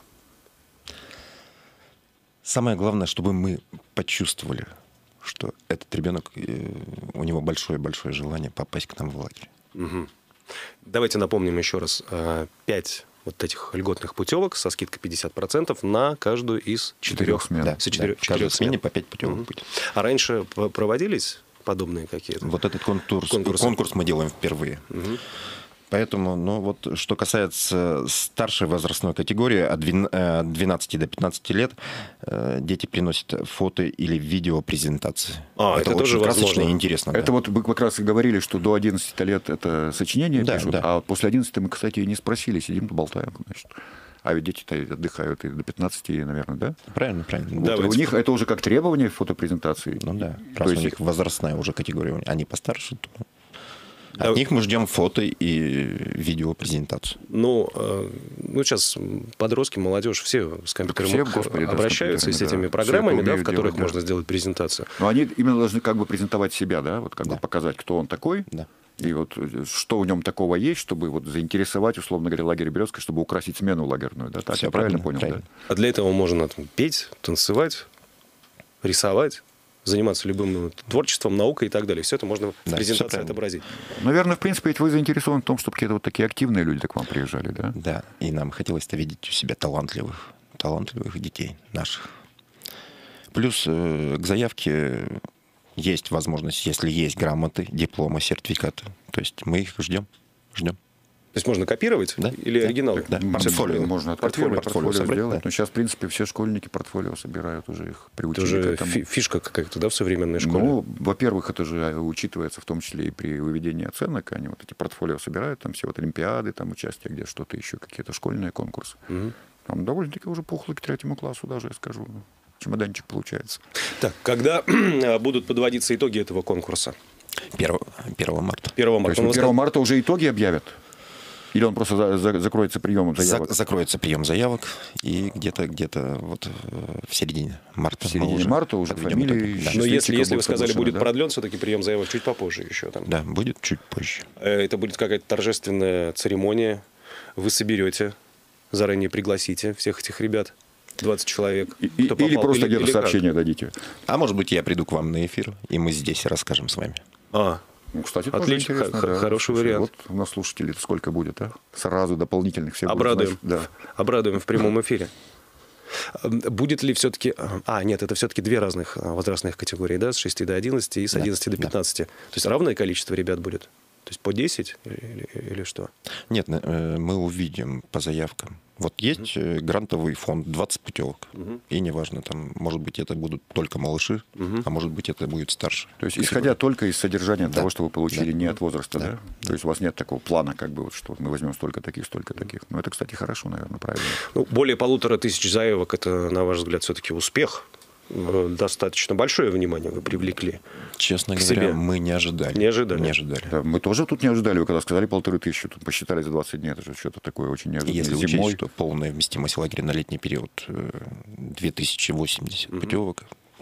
[SPEAKER 1] Самое главное, чтобы мы почувствовали, что этот ребенок, э, у него большое-большое желание попасть к нам в лагерь.
[SPEAKER 3] Мгм. Давайте напомним еще раз. э, Пять вот этих льготных путевок со скидкой пятьдесят процентов на каждую из четырех,
[SPEAKER 4] Четырех смен.
[SPEAKER 1] Да,
[SPEAKER 3] с
[SPEAKER 1] да,
[SPEAKER 3] четырех,
[SPEAKER 1] в каждой
[SPEAKER 3] четырех смен.
[SPEAKER 1] смене по пять путевок
[SPEAKER 3] Мгм.
[SPEAKER 1] будет.
[SPEAKER 3] А раньше п- проводились подобные какие-то?
[SPEAKER 1] Вот этот конкурс,
[SPEAKER 3] Конкурсы.
[SPEAKER 1] конкурс мы делаем впервые.
[SPEAKER 3] Мгм.
[SPEAKER 1] Поэтому, ну вот, что касается старшей возрастной категории, от двенадцати до пятнадцати лет, дети приносят фото или видео презентации.
[SPEAKER 3] А, это, это тоже
[SPEAKER 1] красочно
[SPEAKER 3] возможно.
[SPEAKER 1] и интересно.
[SPEAKER 4] Это
[SPEAKER 1] да.
[SPEAKER 4] вот вы как раз и говорили, что до одиннадцати лет это сочинение
[SPEAKER 1] Да,
[SPEAKER 4] пишут,
[SPEAKER 1] да.
[SPEAKER 4] а вот после одиннадцати мы, кстати, и не спросили, сидим, болтаем, значит. А ведь дети-то отдыхают и до пятнадцати, наверное, да?
[SPEAKER 1] Правильно, правильно.
[SPEAKER 3] Да,
[SPEAKER 4] Вот
[SPEAKER 3] вот
[SPEAKER 4] у них это уже как требование в фотопрезентации.
[SPEAKER 1] Ну да,
[SPEAKER 4] То
[SPEAKER 1] раз
[SPEAKER 4] есть
[SPEAKER 1] у них возрастная уже категория, они постарше, то
[SPEAKER 3] Да.
[SPEAKER 1] от них мы ждем фото и видеопрезентацию.
[SPEAKER 3] Ну, э, ну, сейчас подростки, молодежь, все с компьютером
[SPEAKER 4] Все, господи, да, с
[SPEAKER 3] обращаются и с
[SPEAKER 4] компьютерами,
[SPEAKER 3] этими
[SPEAKER 4] да. Все
[SPEAKER 3] программами,
[SPEAKER 4] это
[SPEAKER 3] да, в
[SPEAKER 4] умеют
[SPEAKER 3] которых
[SPEAKER 4] делать, да.
[SPEAKER 3] можно сделать презентацию.
[SPEAKER 4] Но они именно должны как бы презентовать себя, да, вот как
[SPEAKER 1] Да.
[SPEAKER 4] бы показать, кто он такой,
[SPEAKER 1] Да.
[SPEAKER 4] и вот что в нем такого есть, чтобы вот заинтересовать, условно говоря, лагерь «Березка», чтобы украсить смену лагерную, да, так
[SPEAKER 1] Всё
[SPEAKER 4] я правильно,
[SPEAKER 1] правильно,
[SPEAKER 4] понял,
[SPEAKER 1] правильно.
[SPEAKER 3] А для этого можно там, петь, танцевать, рисовать, заниматься любым творчеством, наукой и так далее. Все это можно в
[SPEAKER 1] Да, всё
[SPEAKER 3] презентации
[SPEAKER 1] правильно.
[SPEAKER 3] отобразить.
[SPEAKER 4] да? Наверное, в принципе, ведь вы заинтересованы в том, чтобы какие-то вот такие активные люди к вам приезжали, да?
[SPEAKER 1] Да, и нам хотелось-то видеть у себя талантливых, талантливых детей наших. Плюс э, к заявке есть возможность, если есть грамоты, дипломы, сертификаты. То есть мы их ждем, ждем.
[SPEAKER 3] То есть можно копировать
[SPEAKER 1] Да,
[SPEAKER 3] или
[SPEAKER 1] да,
[SPEAKER 3] оригиналы?
[SPEAKER 1] да.
[SPEAKER 4] М,
[SPEAKER 1] Портфолио.
[SPEAKER 4] Можно
[SPEAKER 3] Портфолио,
[SPEAKER 4] откопировать,
[SPEAKER 1] портфолио
[SPEAKER 4] портфолио
[SPEAKER 1] собрать,
[SPEAKER 4] сделать.
[SPEAKER 1] да.
[SPEAKER 4] Но сейчас, в принципе, все школьники портфолио собирают, уже их
[SPEAKER 3] Это
[SPEAKER 4] приучили
[SPEAKER 3] уже
[SPEAKER 4] к этому.
[SPEAKER 3] фи- фишка какая-то, да, в современной школе?
[SPEAKER 4] Ну, во-первых, это же учитывается в том числе и при выведении оценок. Они вот эти портфолио собирают, там все вот олимпиады, там участие, где что-то еще, какие-то школьные конкурсы.
[SPEAKER 3] Мгм.
[SPEAKER 4] Там довольно-таки уже пухлый к третьему классу даже, я скажу. Чемоданчик получается.
[SPEAKER 3] Так, когда будут подводиться итоги этого конкурса?
[SPEAKER 1] первого марта.
[SPEAKER 3] первого
[SPEAKER 4] То
[SPEAKER 3] марта.
[SPEAKER 4] есть
[SPEAKER 3] Ну,
[SPEAKER 4] первого марта уже итоги объявят? Или он просто за- за- закроется приемом заявок?
[SPEAKER 1] Зак- закроется прием заявок, и где-то где-то вот э, в середине марта.
[SPEAKER 4] В середине
[SPEAKER 1] мы
[SPEAKER 4] марта уже
[SPEAKER 1] подведем
[SPEAKER 4] фамилии,
[SPEAKER 1] итоги. Да.
[SPEAKER 3] Но
[SPEAKER 4] счастливчиков
[SPEAKER 3] если, если вы
[SPEAKER 4] будут
[SPEAKER 3] сказали,
[SPEAKER 4] оглашены,
[SPEAKER 3] будет
[SPEAKER 4] да?
[SPEAKER 3] продлен все-таки прием заявок чуть попозже еще там.
[SPEAKER 1] Да, будет чуть позже.
[SPEAKER 3] Э, Это будет какая-то торжественная церемония. Вы соберете, заранее пригласите всех этих ребят, двадцать человек.
[SPEAKER 4] И- и-
[SPEAKER 3] кто
[SPEAKER 4] Или
[SPEAKER 3] попал,
[SPEAKER 4] просто где-то
[SPEAKER 3] или как?
[SPEAKER 4] сообщение дадите.
[SPEAKER 1] А может быть, я приду к вам на эфир, и мы здесь расскажем с вами.
[SPEAKER 3] А,
[SPEAKER 4] Ну, кстати, тоже
[SPEAKER 3] Отлично,
[SPEAKER 4] интересно,
[SPEAKER 3] х-
[SPEAKER 4] да.
[SPEAKER 3] хороший
[SPEAKER 4] Слушай,
[SPEAKER 3] вариант.
[SPEAKER 4] Вот у нас слушателей сколько будет, а? Сразу дополнительных всех будет,
[SPEAKER 3] обрадуем.
[SPEAKER 4] значит, да.
[SPEAKER 3] Обрадуем в прямом эфире. Будет ли все-таки... А, нет, это все-таки две разных а, возрастных категории, да, с шести до одиннадцати и с
[SPEAKER 1] Да,
[SPEAKER 3] одиннадцати до
[SPEAKER 1] да.
[SPEAKER 3] пятнадцати. То есть равное количество ребят будет? То есть по десять или, или- или что?
[SPEAKER 1] Нет, э, мы увидим по заявкам. Вот есть э, грантовый фонд, двадцать путевок. И неважно, там, может быть, это будут только малыши, а может быть, это будет старше.
[SPEAKER 4] То есть, исходя только из содержания
[SPEAKER 1] Да.
[SPEAKER 4] того, что вы получили,
[SPEAKER 1] Да.
[SPEAKER 4] не от возраста, да?
[SPEAKER 1] Да.
[SPEAKER 4] То есть, у вас нет такого плана, как бы, вот, что мы возьмем столько таких, столько таких. Ну, это, кстати, хорошо, наверное, правильно.
[SPEAKER 3] Ну, более полутора тысяч заявок – это, на ваш взгляд, все-таки успех. Э, Достаточно большое внимание вы привлекли.
[SPEAKER 1] Честно
[SPEAKER 3] К
[SPEAKER 1] говоря,
[SPEAKER 3] себе.
[SPEAKER 1] мы не ожидали.
[SPEAKER 3] Не ожидали.
[SPEAKER 1] Не ожидали.
[SPEAKER 4] Да, мы тоже тут не ожидали, вы когда сказали полторы тысячи, тут посчитали за двадцать дней, это же что-то такое очень
[SPEAKER 1] И
[SPEAKER 4] неожиданное.
[SPEAKER 1] если
[SPEAKER 4] Зимой.
[SPEAKER 1] учесть, что полная вместимость лагеря на летний период э, две тысячи восемьдесят путевок, то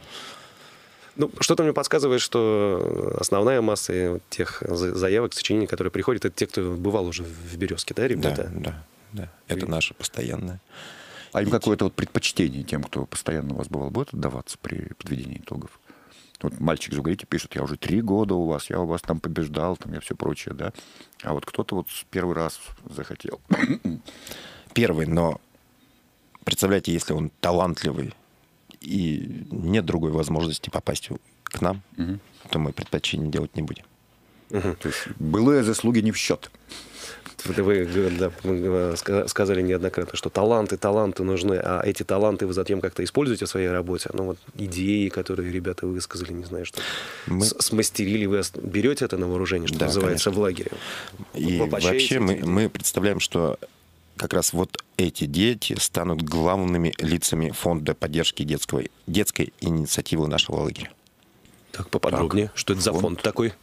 [SPEAKER 3] Ну, что-то мне подсказывает, что основная масса тех за- заявок, сочинений, которые приходят, это те, кто бывал уже в «Березке», да,
[SPEAKER 1] да,
[SPEAKER 3] ребята?
[SPEAKER 1] да, да. Это наше постоянное.
[SPEAKER 4] А им какое-то вот предпочтение тем, кто постоянно у вас бывал, будет отдаваться при подведении итогов? Вот мальчик же, говорите, пишет, я уже три года у вас, я у вас там побеждал, там я все прочее, да? А вот кто-то вот первый раз захотел.
[SPEAKER 1] Первый, но представляете, если он талантливый и нет другой возможности попасть к нам, то мы предпочтение делать не будем.
[SPEAKER 4] То есть былые заслуги не в счет.
[SPEAKER 3] Вот Вы да, вы, э, ска- сказали неоднократно, что таланты, таланты нужны, а эти таланты вы затем как-то используете в своей работе. Ну вот идеи, которые ребята высказали, не знаю, что
[SPEAKER 1] Мы-
[SPEAKER 3] с- смастерили, вы ос- берете это на вооружение, что
[SPEAKER 1] Да,
[SPEAKER 3] называется,
[SPEAKER 1] конечно.
[SPEAKER 3] в лагере.
[SPEAKER 1] И
[SPEAKER 3] Воплощаете
[SPEAKER 1] вообще
[SPEAKER 3] эти
[SPEAKER 1] мы,
[SPEAKER 3] идеи.
[SPEAKER 1] мы представляем, что как раз вот эти дети станут главными лицами фонда поддержки детского, детской инициативы нашего лагеря.
[SPEAKER 3] Так, поподробнее. Что это за
[SPEAKER 1] фонд.
[SPEAKER 3] фонд такой?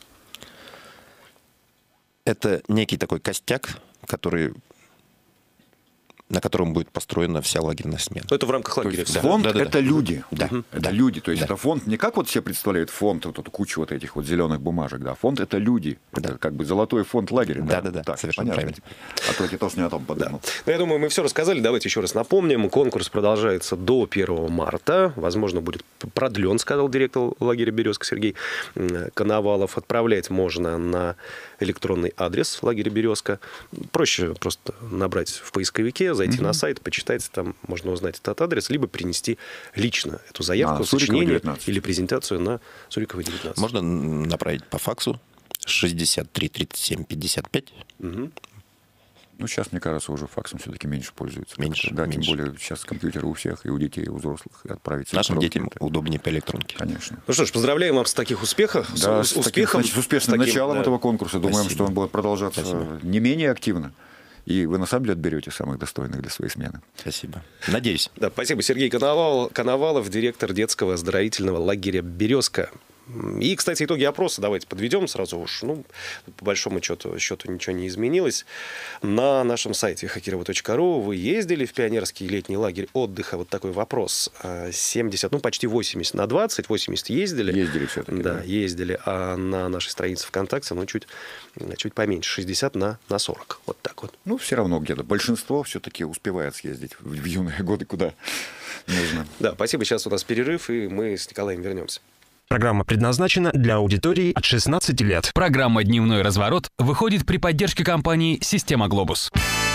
[SPEAKER 1] Это некий такой костяк, который, на котором будет построена вся лагерная смена.
[SPEAKER 3] Ну, это в рамках
[SPEAKER 4] То
[SPEAKER 3] лагеря
[SPEAKER 4] есть
[SPEAKER 3] все.
[SPEAKER 4] фонд
[SPEAKER 1] Да, да, да.
[SPEAKER 4] это люди.
[SPEAKER 1] Да,
[SPEAKER 4] Это
[SPEAKER 1] да,
[SPEAKER 4] люди. То есть
[SPEAKER 1] да.
[SPEAKER 4] это фонд не как вот все представляют фонд, вот эту кучу вот этих вот зеленых бумажек, да. Фонд это люди. Это как бы золотой фонд лагеря.
[SPEAKER 1] Да, да, да,
[SPEAKER 4] Так,
[SPEAKER 1] совершенно
[SPEAKER 4] понятно. А то я тоже не о том подумал.
[SPEAKER 3] Ну, я думаю, мы все рассказали. Давайте еще раз напомним. Конкурс продолжается до первого марта. Возможно, будет продлен, сказал директор лагеря «Березка» Сергей Коновалов. Отправлять можно на электронный адрес лагеря «Березка». Проще просто набрать в поисковике, зайти mm-hmm. на сайт, почитать. Там можно узнать этот адрес, либо принести лично эту заявку,
[SPEAKER 4] А, Сурикова,
[SPEAKER 3] сочинение
[SPEAKER 4] девятнадцать.
[SPEAKER 3] или презентацию на Сурикова, девятнадцать.
[SPEAKER 1] Можно направить по факсу шестьдесят три тридцать семь пятьдесят пять.
[SPEAKER 3] Угу.
[SPEAKER 4] Ну, сейчас, мне кажется, уже факсом все-таки меньше пользуются.
[SPEAKER 1] Меньше,
[SPEAKER 4] да,
[SPEAKER 1] меньше.
[SPEAKER 4] Тем более сейчас компьютеры у всех, и у детей, и у взрослых, и отправить.
[SPEAKER 1] Нашим детям
[SPEAKER 4] это.
[SPEAKER 1] удобнее по электронке.
[SPEAKER 4] Конечно.
[SPEAKER 3] Ну что ж, поздравляем вас с таких успехов.
[SPEAKER 4] Да,
[SPEAKER 3] с,
[SPEAKER 4] с, таким,
[SPEAKER 3] успехом,
[SPEAKER 4] значит, с успешным
[SPEAKER 3] с таким,
[SPEAKER 4] началом
[SPEAKER 3] да.
[SPEAKER 4] этого конкурса. Думаем,
[SPEAKER 1] Спасибо.
[SPEAKER 4] что он будет продолжаться
[SPEAKER 1] Спасибо.
[SPEAKER 4] не менее активно. И вы на самом деле отберете самых достойных для своей смены.
[SPEAKER 1] Спасибо. Надеюсь.
[SPEAKER 3] Да, спасибо. Сергей Коновалов, Коновалов, директор детского оздоровительного лагеря «Березка». И, кстати, итоги опроса давайте подведем сразу уж. Ну, по большому счету, счету ничего не изменилось. На нашем сайте хакирова точка ру вы ездили в пионерский летний лагерь отдыха? Вот такой вопрос. семьдесят, ну, почти восемьдесят на двадцать. восемьдесят ездили.
[SPEAKER 4] Ездили все-таки.
[SPEAKER 3] Да,
[SPEAKER 4] Да.
[SPEAKER 3] ездили. А на нашей странице ВКонтакте, ну, чуть, чуть поменьше. шестьдесят на сорок. Вот так вот.
[SPEAKER 4] Ну, все равно где-то. Большинство все-таки успевает съездить в в юные годы, куда нужно.
[SPEAKER 3] Да, спасибо. Сейчас у нас перерыв, и мы с Николаем вернемся.
[SPEAKER 5] Программа предназначена для аудитории от шестнадцати лет.
[SPEAKER 2] Программа «Дневной разворот» выходит при поддержке компании «Система Глобус».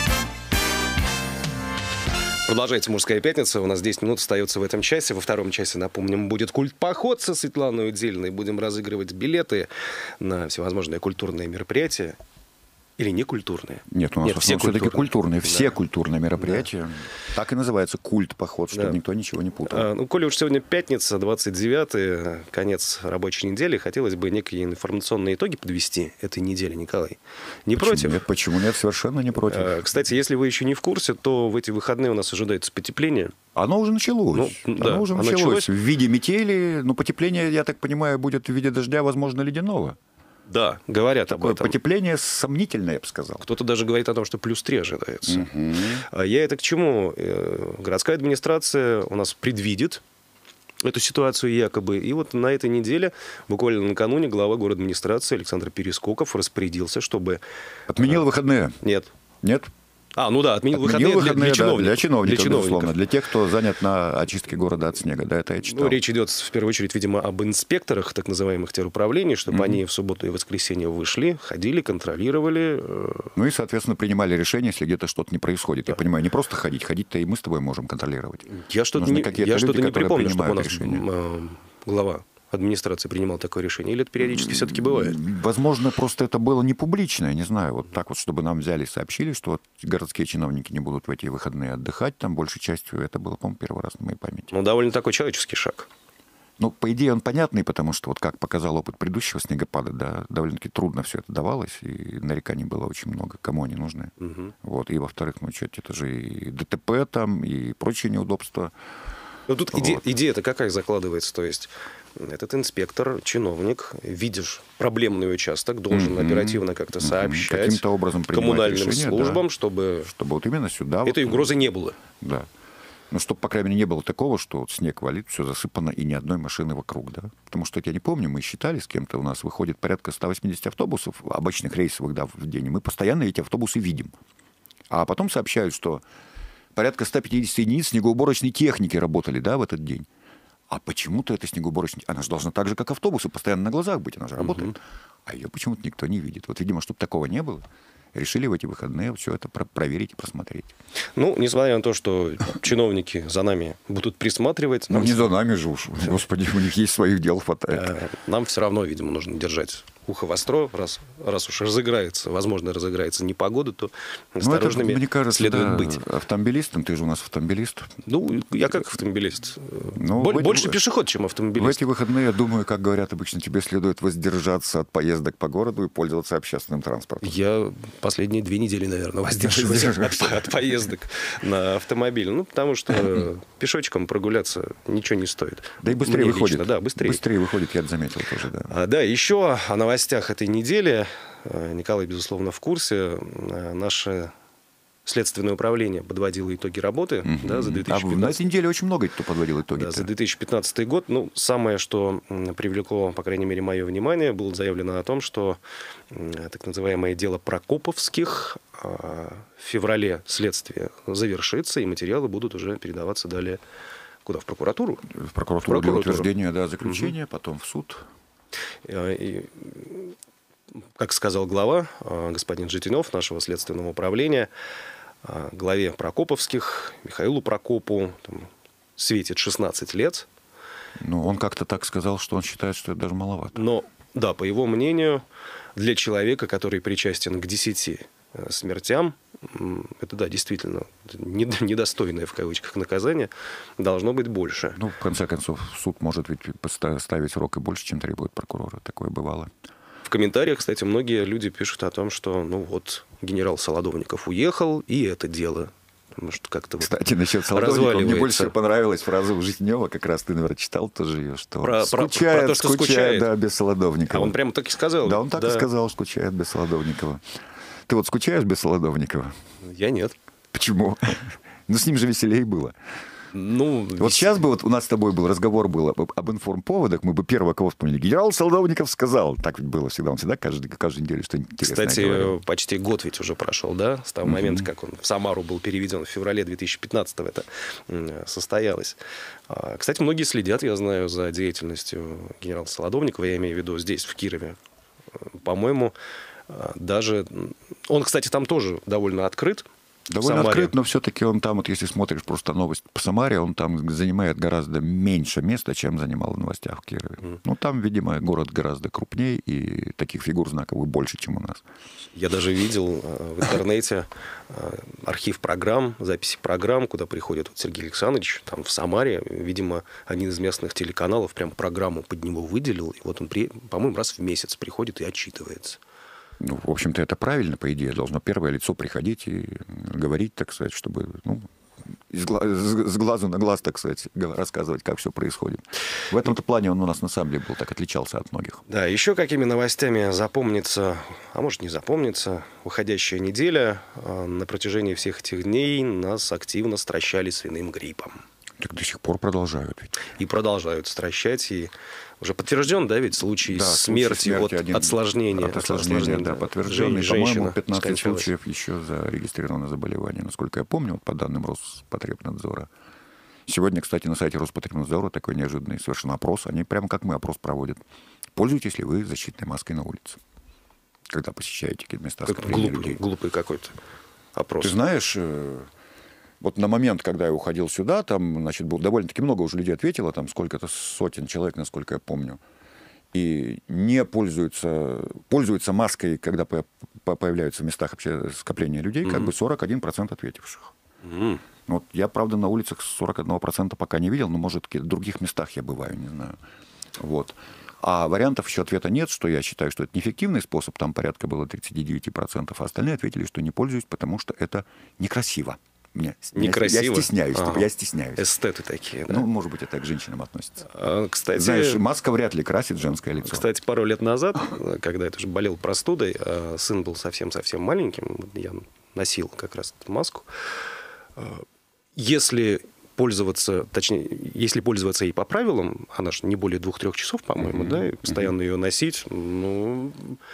[SPEAKER 3] Продолжается «Мужская пятница». У нас десять минут остается в этом часе. Во втором часе, напомним, будет культ-поход со Светланой Удельной. Будем разыгрывать билеты на всевозможные культурные мероприятия. Или не культурные?
[SPEAKER 4] Нет, у нас
[SPEAKER 3] Нет, все
[SPEAKER 4] все-таки
[SPEAKER 3] культурные.
[SPEAKER 4] культурные. Все
[SPEAKER 3] Да.
[SPEAKER 4] культурные мероприятия. Так и называется культ-поход, чтобы
[SPEAKER 3] Да.
[SPEAKER 4] никто ничего не путал.
[SPEAKER 3] А, ну, коли уж сегодня пятница, двадцать девятое, конец рабочей недели, хотелось бы некие информационные итоги подвести этой недели, Николай. Не
[SPEAKER 4] Почему
[SPEAKER 3] против?
[SPEAKER 4] Нет, почему нет? Совершенно не против.
[SPEAKER 3] А, Кстати, если вы еще не в курсе, то в эти выходные у нас ожидается потепление.
[SPEAKER 4] Оно уже началось.
[SPEAKER 3] Ну,
[SPEAKER 4] оно
[SPEAKER 3] да,
[SPEAKER 4] уже
[SPEAKER 3] оно
[SPEAKER 4] началось.
[SPEAKER 3] началось.
[SPEAKER 4] В виде метели, но потепление, я так понимаю, будет в виде дождя, возможно, ледяного.
[SPEAKER 3] Да, говорят об
[SPEAKER 4] Такое
[SPEAKER 3] этом.
[SPEAKER 4] потепление сомнительное, я бы сказал.
[SPEAKER 3] Кто-то даже говорит о том, что плюс три ожидается. А я это к чему? Э, Городская администрация у нас предвидит эту ситуацию якобы. И вот на этой неделе, буквально накануне, глава город администрации Александр Перескоков распорядился, чтобы...
[SPEAKER 4] Отменил выходные?
[SPEAKER 3] Нет.
[SPEAKER 4] Нет?
[SPEAKER 3] А, ну да, отменил,
[SPEAKER 4] Отменил
[SPEAKER 3] выходные, для- для,
[SPEAKER 4] да,
[SPEAKER 3] чиновников.
[SPEAKER 4] для чиновников,
[SPEAKER 3] Для чиновников.
[SPEAKER 4] безусловно. Для тех, кто занят на очистке города от снега. Да, это я читал.
[SPEAKER 3] Ну, речь идет в первую очередь, видимо, об инспекторах так называемых теруправлений, чтобы
[SPEAKER 4] Мгм.
[SPEAKER 3] они в субботу и воскресенье вышли, ходили, контролировали. э,
[SPEAKER 4] Ну и, соответственно, принимали решение, если где-то что-то не происходит. Я понимаю, не просто ходить. Ходить-то и мы с тобой можем контролировать.
[SPEAKER 3] Я что-то
[SPEAKER 4] Нужны
[SPEAKER 3] не,
[SPEAKER 4] какие-то
[SPEAKER 3] я
[SPEAKER 4] люди,
[SPEAKER 3] что-то не
[SPEAKER 4] которые
[SPEAKER 3] припомню, чтобы у
[SPEAKER 4] принимают
[SPEAKER 3] нас
[SPEAKER 4] решения.
[SPEAKER 3] м, э, глава администрации принимал такое решение. Или это периодически все-таки бывает?
[SPEAKER 4] Возможно, просто это было не публично, я не знаю. Вот так вот, чтобы нам взяли и сообщили, что вот городские чиновники не будут в эти выходные отдыхать, там большей частью это было, по-моему, первый раз на моей памяти.
[SPEAKER 3] Ну, довольно такой человеческий шаг.
[SPEAKER 4] Ну, по идее, он понятный, потому что, вот как показал опыт предыдущего снегопада, да, довольно-таки трудно все это давалось, и нареканий было очень много, кому они нужны.
[SPEAKER 3] Мгм. Вот.
[SPEAKER 4] Вот. И, во-вторых, ну, что это же и ДТП там, и прочие неудобства.
[SPEAKER 3] Ну, тут
[SPEAKER 4] Вот.
[SPEAKER 3] иде- идея-то какая закладывается? То есть этот инспектор, чиновник, видишь проблемный участок, должен
[SPEAKER 4] Мгм.
[SPEAKER 3] оперативно как-то
[SPEAKER 4] Мгм.
[SPEAKER 3] сообщать
[SPEAKER 4] Каким-то образом принимать
[SPEAKER 3] коммунальным
[SPEAKER 4] решения,
[SPEAKER 3] службам,
[SPEAKER 4] да,
[SPEAKER 3] чтобы
[SPEAKER 4] чтобы вот именно сюда...
[SPEAKER 3] этой
[SPEAKER 4] вот,
[SPEAKER 3] угрозы не было.
[SPEAKER 4] Да. Ну, чтобы, по крайней мере, не было такого, что вот снег валит, все засыпано, и ни одной машины вокруг, да. Потому что, я не помню, мы считали с кем-то, у нас выходит порядка ста восьмидесяти автобусов, обычных рейсовых, да, в день, и мы постоянно эти автобусы видим. А потом сообщают, что порядка ста пятидесяти единиц снегоуборочной техники работали, да, в этот день. А почему-то эта снегоуборочная... Она же должна так же, как автобусы, постоянно на глазах быть, она же работает. А ее почему-то никто не видит. Вот, видимо, чтобы такого не было, решили в эти выходные все это про- проверить и просмотреть.
[SPEAKER 3] Ну, несмотря на то, что чиновники за нами будут присматривать,
[SPEAKER 4] Ну,
[SPEAKER 3] нам,
[SPEAKER 4] не за нами же уж. Господи, у них есть своих дел хватает.
[SPEAKER 3] э, нам все равно, видимо, нужно держать ухо востро, раз, раз уж разыграется, возможно, разыграется непогода, то
[SPEAKER 4] Ну, это,
[SPEAKER 3] осторожными
[SPEAKER 4] мне кажется,
[SPEAKER 3] следует
[SPEAKER 4] да,
[SPEAKER 3] быть.
[SPEAKER 4] автомобилистом, ты же у нас автомобилист.
[SPEAKER 3] Ну, я как автомобилист.
[SPEAKER 4] Ну,
[SPEAKER 3] Боль-
[SPEAKER 4] в эти-
[SPEAKER 3] больше пешеход, чем
[SPEAKER 4] В
[SPEAKER 3] автомобилист.
[SPEAKER 4] эти выходные, я думаю, как говорят обычно, тебе следует воздержаться от поездок по городу и пользоваться общественным транспортом.
[SPEAKER 3] Я последние две недели, наверное, воздерживаюсь от,
[SPEAKER 4] Воздерживаешься.
[SPEAKER 3] от поездок на автомобиле. Ну, потому что пешочком прогуляться ничего не стоит.
[SPEAKER 4] Да и быстрее
[SPEAKER 3] Мне
[SPEAKER 4] выходит.
[SPEAKER 3] лично, да, быстрее.
[SPEAKER 4] Быстрее выходит, я это заметил тоже, да.
[SPEAKER 3] А, да, еще о новостях этой недели. Э, Николай, безусловно, в курсе. Э, Наше следственное управление подводило итоги работы, да, за две
[SPEAKER 4] А
[SPEAKER 3] тысячи
[SPEAKER 4] на
[SPEAKER 3] пятнадцатый
[SPEAKER 4] этой неделе очень много кто подводил итоги.
[SPEAKER 3] Да, за две тысячи пятнадцатый год, ну, самое, что м, привлекло, по крайней мере, мое внимание, было заявлено о том, что м, так называемое дело Прокоповских а, в феврале следствие завершится, и материалы будут уже передаваться далее куда? В прокуратуру?
[SPEAKER 4] В прокуратуру для
[SPEAKER 3] прокуратуру.
[SPEAKER 4] утверждения, да, заключения, потом в суд.
[SPEAKER 3] А, и, как сказал глава, а, господин Житинев нашего следственного управления, а, главе Прокоповских, Михаилу Прокопу, там, светит шестнадцать лет.
[SPEAKER 4] Ну, он как-то так сказал, что он считает, что это даже маловато.
[SPEAKER 3] Но да, по его мнению, для человека, который причастен к десяти смертям, это, да, действительно, недостойное, в кавычках, наказание, должно быть больше.
[SPEAKER 4] Ну, в конце концов, суд может ведь ставить срок и больше, чем требует прокурора. Такое бывало.
[SPEAKER 3] В комментариях, кстати, многие люди пишут о том, что, ну вот, генерал Солодовников уехал, и это дело... Может, как-то
[SPEAKER 4] Кстати, вот насчет Солодовникова мне больше всего понравилась фраза у Жизнева, как раз ты, наверное, читал тоже ее, что
[SPEAKER 3] про,
[SPEAKER 4] скучает,
[SPEAKER 3] про то, что
[SPEAKER 4] скучает,
[SPEAKER 3] скучает,
[SPEAKER 4] да, без Солодовникова.
[SPEAKER 3] А он прямо так и сказал.
[SPEAKER 4] Да, он так
[SPEAKER 3] да.
[SPEAKER 4] и сказал, скучает без Солодовникова. Ты вот скучаешь без Солодовникова?
[SPEAKER 3] Я нет.
[SPEAKER 4] Почему? Ну, с ним же веселее было.
[SPEAKER 3] Ну,
[SPEAKER 4] вот
[SPEAKER 3] вес...
[SPEAKER 4] сейчас бы вот у нас с тобой был разговор был об, об информповодах, мы бы первого кого вспомнили. Генерал Солодовников сказал. Так ведь было всегда. Он всегда каждый, каждую неделю что-нибудь интересное
[SPEAKER 3] Кстати,
[SPEAKER 4] говорил.
[SPEAKER 3] почти год ведь уже прошел, да? С того mm-hmm. момента, как он в Самару был переведен в феврале две тысячи пятнадцатого это состоялось. Кстати, многие следят, я знаю, за деятельностью генерала Солодовникова. Я имею в виду здесь, в Кирове. По-моему, даже... Он, кстати, там тоже довольно открыт.
[SPEAKER 4] Довольно открыт, но все-таки он там, вот если смотришь просто новость по Самаре, он там занимает гораздо меньше места, чем занимал в новостях в Кирове. Mm. Ну, там, видимо, город гораздо крупнее, и таких фигур знаковых больше, чем у нас.
[SPEAKER 3] Я даже видел в интернете архив программ, записи программ, куда приходит вот Сергей Александрович, там в Самаре. Видимо, один из местных телеканалов прям программу под него выделил. И вот он, по-моему, раз в месяц приходит и отчитывается.
[SPEAKER 4] Ну, в общем-то, это правильно, по идее. Должно первое лицо приходить и говорить, так сказать, чтобы, ну, с глазу на глаз, так сказать, рассказывать, как все происходит. В этом-то плане он у нас, на самом деле, был так отличался от многих.
[SPEAKER 3] Да, еще какими новостями запомнится, а может, не запомнится, уходящая неделя. На протяжении всех этих дней нас активно стращали свиным гриппом.
[SPEAKER 4] Так до сих пор продолжают ведь.
[SPEAKER 3] И продолжают стращать, и уже подтвержден, да, ведь случай
[SPEAKER 4] да,
[SPEAKER 3] смерти,
[SPEAKER 4] смерти
[SPEAKER 3] от
[SPEAKER 4] один,
[SPEAKER 3] осложнения.
[SPEAKER 4] От осложнения, да, подтвержденный. По-моему, пятнадцать случаев еще зарегистрировано заболевание, насколько я помню, по данным Роспотребнадзора. Сегодня, кстати, на сайте Роспотребнадзора такой неожиданный совершенно опрос. Они прямо как мы опрос проводят. Пользуетесь ли вы защитной маской на улице, когда посещаете какие-то места скопления
[SPEAKER 3] глупый,
[SPEAKER 4] людей?
[SPEAKER 3] Глупый какой-то опрос.
[SPEAKER 4] Ты знаешь... Вот на момент, когда я уходил сюда, там, значит, было довольно-таки много уже людей ответило, там сколько-то сотен человек, насколько я помню. И не пользуются, пользуются маской, когда появляются в местах вообще скопления людей, mm-hmm. как бы сорок один процент ответивших. Mm-hmm. Вот я, правда, на улицах сорок один процент пока не видел, но, может, в каких-то других местах я бываю, не знаю. Вот. А вариантов еще ответа нет, что я считаю, что это неэффективный способ, там порядка было тридцать девять процентов, а остальные ответили, что не пользуюсь, потому что это некрасиво. Мне,
[SPEAKER 3] Некрасиво.
[SPEAKER 4] Я стесняюсь, ага. я стесняюсь.
[SPEAKER 3] Эстеты такие, да?
[SPEAKER 4] Ну, может быть, это к женщинам относится.
[SPEAKER 3] А, кстати,
[SPEAKER 4] знаешь, маска вряд ли красит женское лицо.
[SPEAKER 3] Кстати, пару лет назад, когда я тоже болел простудой, а сын был совсем-совсем маленьким, я носил как раз эту маску. Если пользоваться, точнее, если пользоваться ей по правилам, она же не более двух-трех часов, по-моему, mm-hmm. да, и постоянно mm-hmm. ее носить, ну...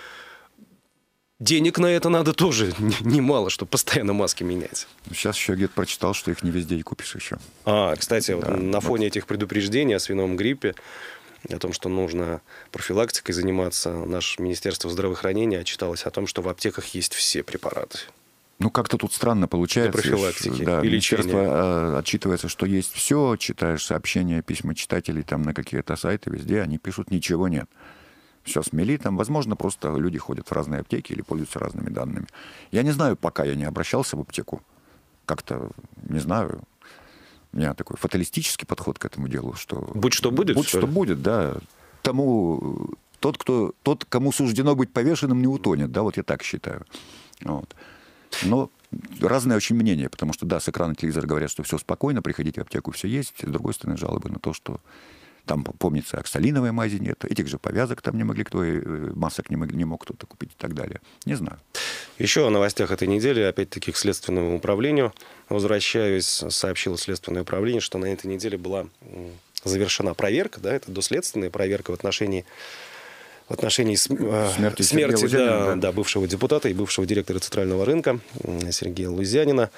[SPEAKER 3] Денег на это надо тоже немало, чтобы постоянно маски менять.
[SPEAKER 4] Сейчас еще где-то прочитал, что их не везде и купишь еще.
[SPEAKER 3] А, кстати, да, вот на
[SPEAKER 4] вот.
[SPEAKER 3] фоне этих предупреждений о свином гриппе, о том, что нужно профилактикой заниматься, наше Министерство здравоохранения отчиталось о том, что в аптеках есть все препараты.
[SPEAKER 4] Ну, как-то тут странно получается.
[SPEAKER 3] Для профилактики
[SPEAKER 4] да,
[SPEAKER 3] и
[SPEAKER 4] министерство
[SPEAKER 3] лечения.
[SPEAKER 4] Отчитывается, что есть все, читаешь сообщения, письма читателей там на какие-то сайты, везде они пишут, ничего нет. Все смели, там, возможно, просто люди ходят в разные аптеки или пользуются разными данными. Я не знаю, пока я не обращался в аптеку. Как-то, не знаю, у меня такой фаталистический подход к этому делу, что...
[SPEAKER 3] Будь что будет.
[SPEAKER 4] Будь что, что будет, да. Тому, тот, кто, тот, кому суждено быть повешенным, не утонет, да, вот я так считаю. Вот. Но разные очень мнения, потому что, да, с экрана телевизора говорят, что все спокойно, приходите в аптеку, все есть. С другой стороны, жалобы на то, что... Там, помнится, оксалиновой мази нет, этих же повязок там не могли кто, масок не, могли, не мог кто-то купить и так далее. Не знаю.
[SPEAKER 3] Еще о новостях этой недели, опять-таки, к Следственному управлению. Возвращаюсь, сообщило Следственное управление, что на этой неделе была завершена проверка, да, это доследственная проверка в отношении, в отношении смерти, смерти да, да. Да, бывшего депутата и бывшего директора Центрального рынка Сергея Лузянина.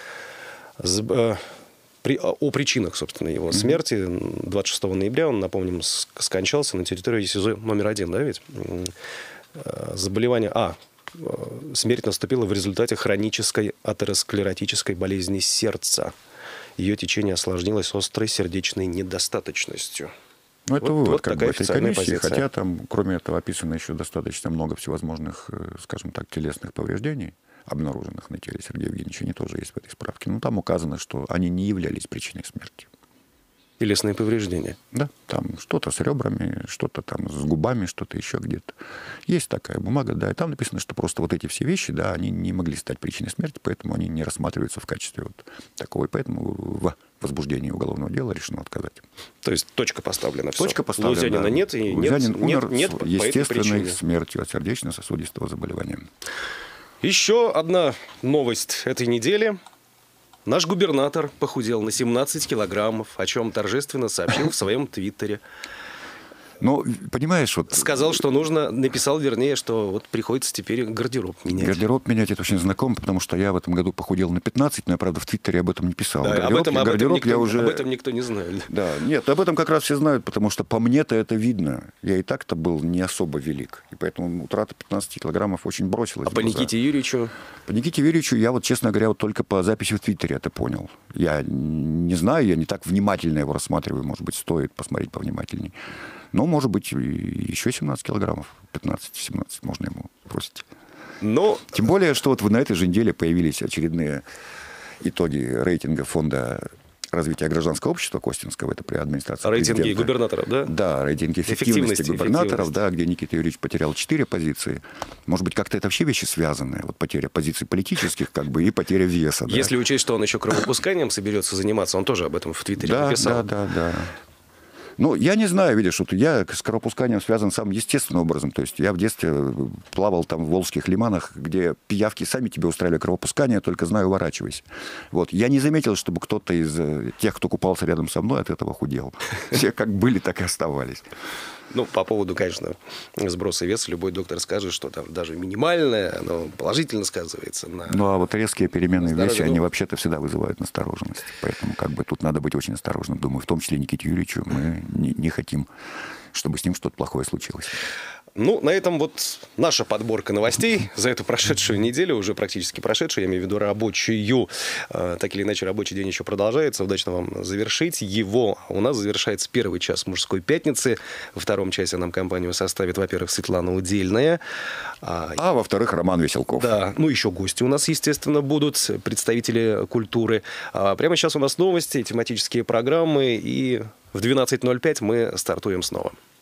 [SPEAKER 3] При, о причинах, собственно, его mm-hmm. смерти. двадцать шестого ноября он, напомним, скончался на территории СИЗО номер один, да, ведь? Заболевание... А, смерть наступила в результате хронической атеросклеротической болезни сердца. Ее течение осложнилось острой сердечной недостаточностью.
[SPEAKER 4] Ну, это
[SPEAKER 3] Вот-
[SPEAKER 4] вывод
[SPEAKER 3] вот
[SPEAKER 4] как
[SPEAKER 3] такая
[SPEAKER 4] бы этой
[SPEAKER 3] официальная
[SPEAKER 4] комиссии,
[SPEAKER 3] позиция.
[SPEAKER 4] хотя там, кроме этого, описано еще достаточно много всевозможных, э, скажем так, телесных повреждений, обнаруженных на теле Сергея Евгеньевича, они тоже есть в этой справке. Но там указано, что они не являлись причиной смерти.
[SPEAKER 3] Телесные повреждения.
[SPEAKER 4] Да, там что-то с ребрами, что-то там с губами, что-то еще где-то. Есть такая бумага, да, и там написано, что просто вот эти все вещи, да, они не могли стать причиной смерти, поэтому они не рассматриваются в качестве вот такого, и поэтому в возбуждении уголовного дела решено отказать.
[SPEAKER 3] То есть точка поставлена. Всё.
[SPEAKER 4] Точка поставлена.
[SPEAKER 3] Лузянина
[SPEAKER 4] да.
[SPEAKER 3] нет, и нет,
[SPEAKER 4] Лузянин
[SPEAKER 3] нет,
[SPEAKER 4] умер
[SPEAKER 3] нет
[SPEAKER 4] с
[SPEAKER 3] по этой
[SPEAKER 4] естественной
[SPEAKER 3] причине.
[SPEAKER 4] смертью от сердечно-сосудистого заболевания.
[SPEAKER 3] Еще одна новость этой недели. Наш губернатор похудел на семнадцать килограммов, о чем торжественно сообщил в своем твиттере.
[SPEAKER 4] Ну, понимаешь, вот...
[SPEAKER 3] Сказал, что нужно, написал, вернее, что вот приходится теперь гардероб менять.
[SPEAKER 4] Гардероб менять — это очень знакомо, потому что я в этом году похудел на пятнадцать, но я, правда, в Твиттере об этом не писал.
[SPEAKER 3] Да, об
[SPEAKER 4] гардероб,
[SPEAKER 3] этом, об, этом
[SPEAKER 4] гардероб
[SPEAKER 3] никто,
[SPEAKER 4] я уже...
[SPEAKER 3] об этом никто не знает.
[SPEAKER 4] Да, нет, об этом как раз все знают, потому что по мне-то это видно. Я и так-то был не особо велик, и поэтому утрата пятнадцати килограммов очень бросилась
[SPEAKER 3] А
[SPEAKER 4] в
[SPEAKER 3] по
[SPEAKER 4] глаза.
[SPEAKER 3] Никите Юрьевичу?
[SPEAKER 4] По Никите Юрьевичу я вот, честно говоря, вот только по записи в Твиттере это понял. Я не знаю, я не так внимательно его рассматриваю, может быть, стоит посмотреть повнимательней. Но, может быть, и еще семнадцать килограммов, пятнадцать-семнадцать можно ему бросить.
[SPEAKER 3] Но
[SPEAKER 4] Тем более, что вот на этой же неделе появились очередные итоги рейтинга фонда развития гражданского общества Костинского, это при администрации
[SPEAKER 3] рейтинги
[SPEAKER 4] президента.
[SPEAKER 3] губернаторов, да?
[SPEAKER 4] Да, рейтинги эффективности,
[SPEAKER 3] Эффективности,
[SPEAKER 4] губернаторов,
[SPEAKER 3] эффективности.
[SPEAKER 4] да, где Никита Юрьевич потерял четыре позиции. Может быть, как-то это вообще вещи связанные. Вот потеря позиций политических, как бы, и потеря веса. Да.
[SPEAKER 3] Если учесть, что он еще кровопусканием соберется заниматься, он тоже об этом в Твиттере
[SPEAKER 4] Да,
[SPEAKER 3] написал.
[SPEAKER 4] да, да, да. Ну, я не знаю, видишь, вот я с кровопусканием связан самым естественным образом. То есть я в детстве плавал там в волжских лиманах, где пиявки сами тебе устраивали кровопускание, только знаю, уворачивайся. Вот. Я не заметил, чтобы кто-то из э, тех, кто купался рядом со мной, от этого худел. Все как были, так и оставались.
[SPEAKER 3] Ну, по поводу, конечно, сброса веса, любой доктор скажет, что там даже минимальное, оно положительно сказывается на...
[SPEAKER 4] Ну, а вот резкие перемены в
[SPEAKER 3] Здоровье,
[SPEAKER 4] весе,
[SPEAKER 3] ну.
[SPEAKER 4] они вообще-то всегда вызывают настороженность. Поэтому как бы тут надо быть очень осторожным. Думаю, в том числе Никите Юрьевичу мы не, не хотим, чтобы с ним что-то плохое случилось.
[SPEAKER 3] Ну, на этом вот наша подборка новостей за эту прошедшую неделю, уже практически прошедшую, я имею в виду рабочую. Э, Так или иначе, рабочий день еще продолжается. Удачно вам завершить его. У нас завершается первый час «Мужской пятницы». Во втором часе нам компанию составит, во-первых, Светлана Удельная. А,
[SPEAKER 4] А во-вторых, Роман Веселков.
[SPEAKER 3] Да, ну еще гости у нас, естественно, будут, представители культуры. А прямо сейчас у нас новости, тематические программы, и в двенадцать ноль пять мы стартуем снова.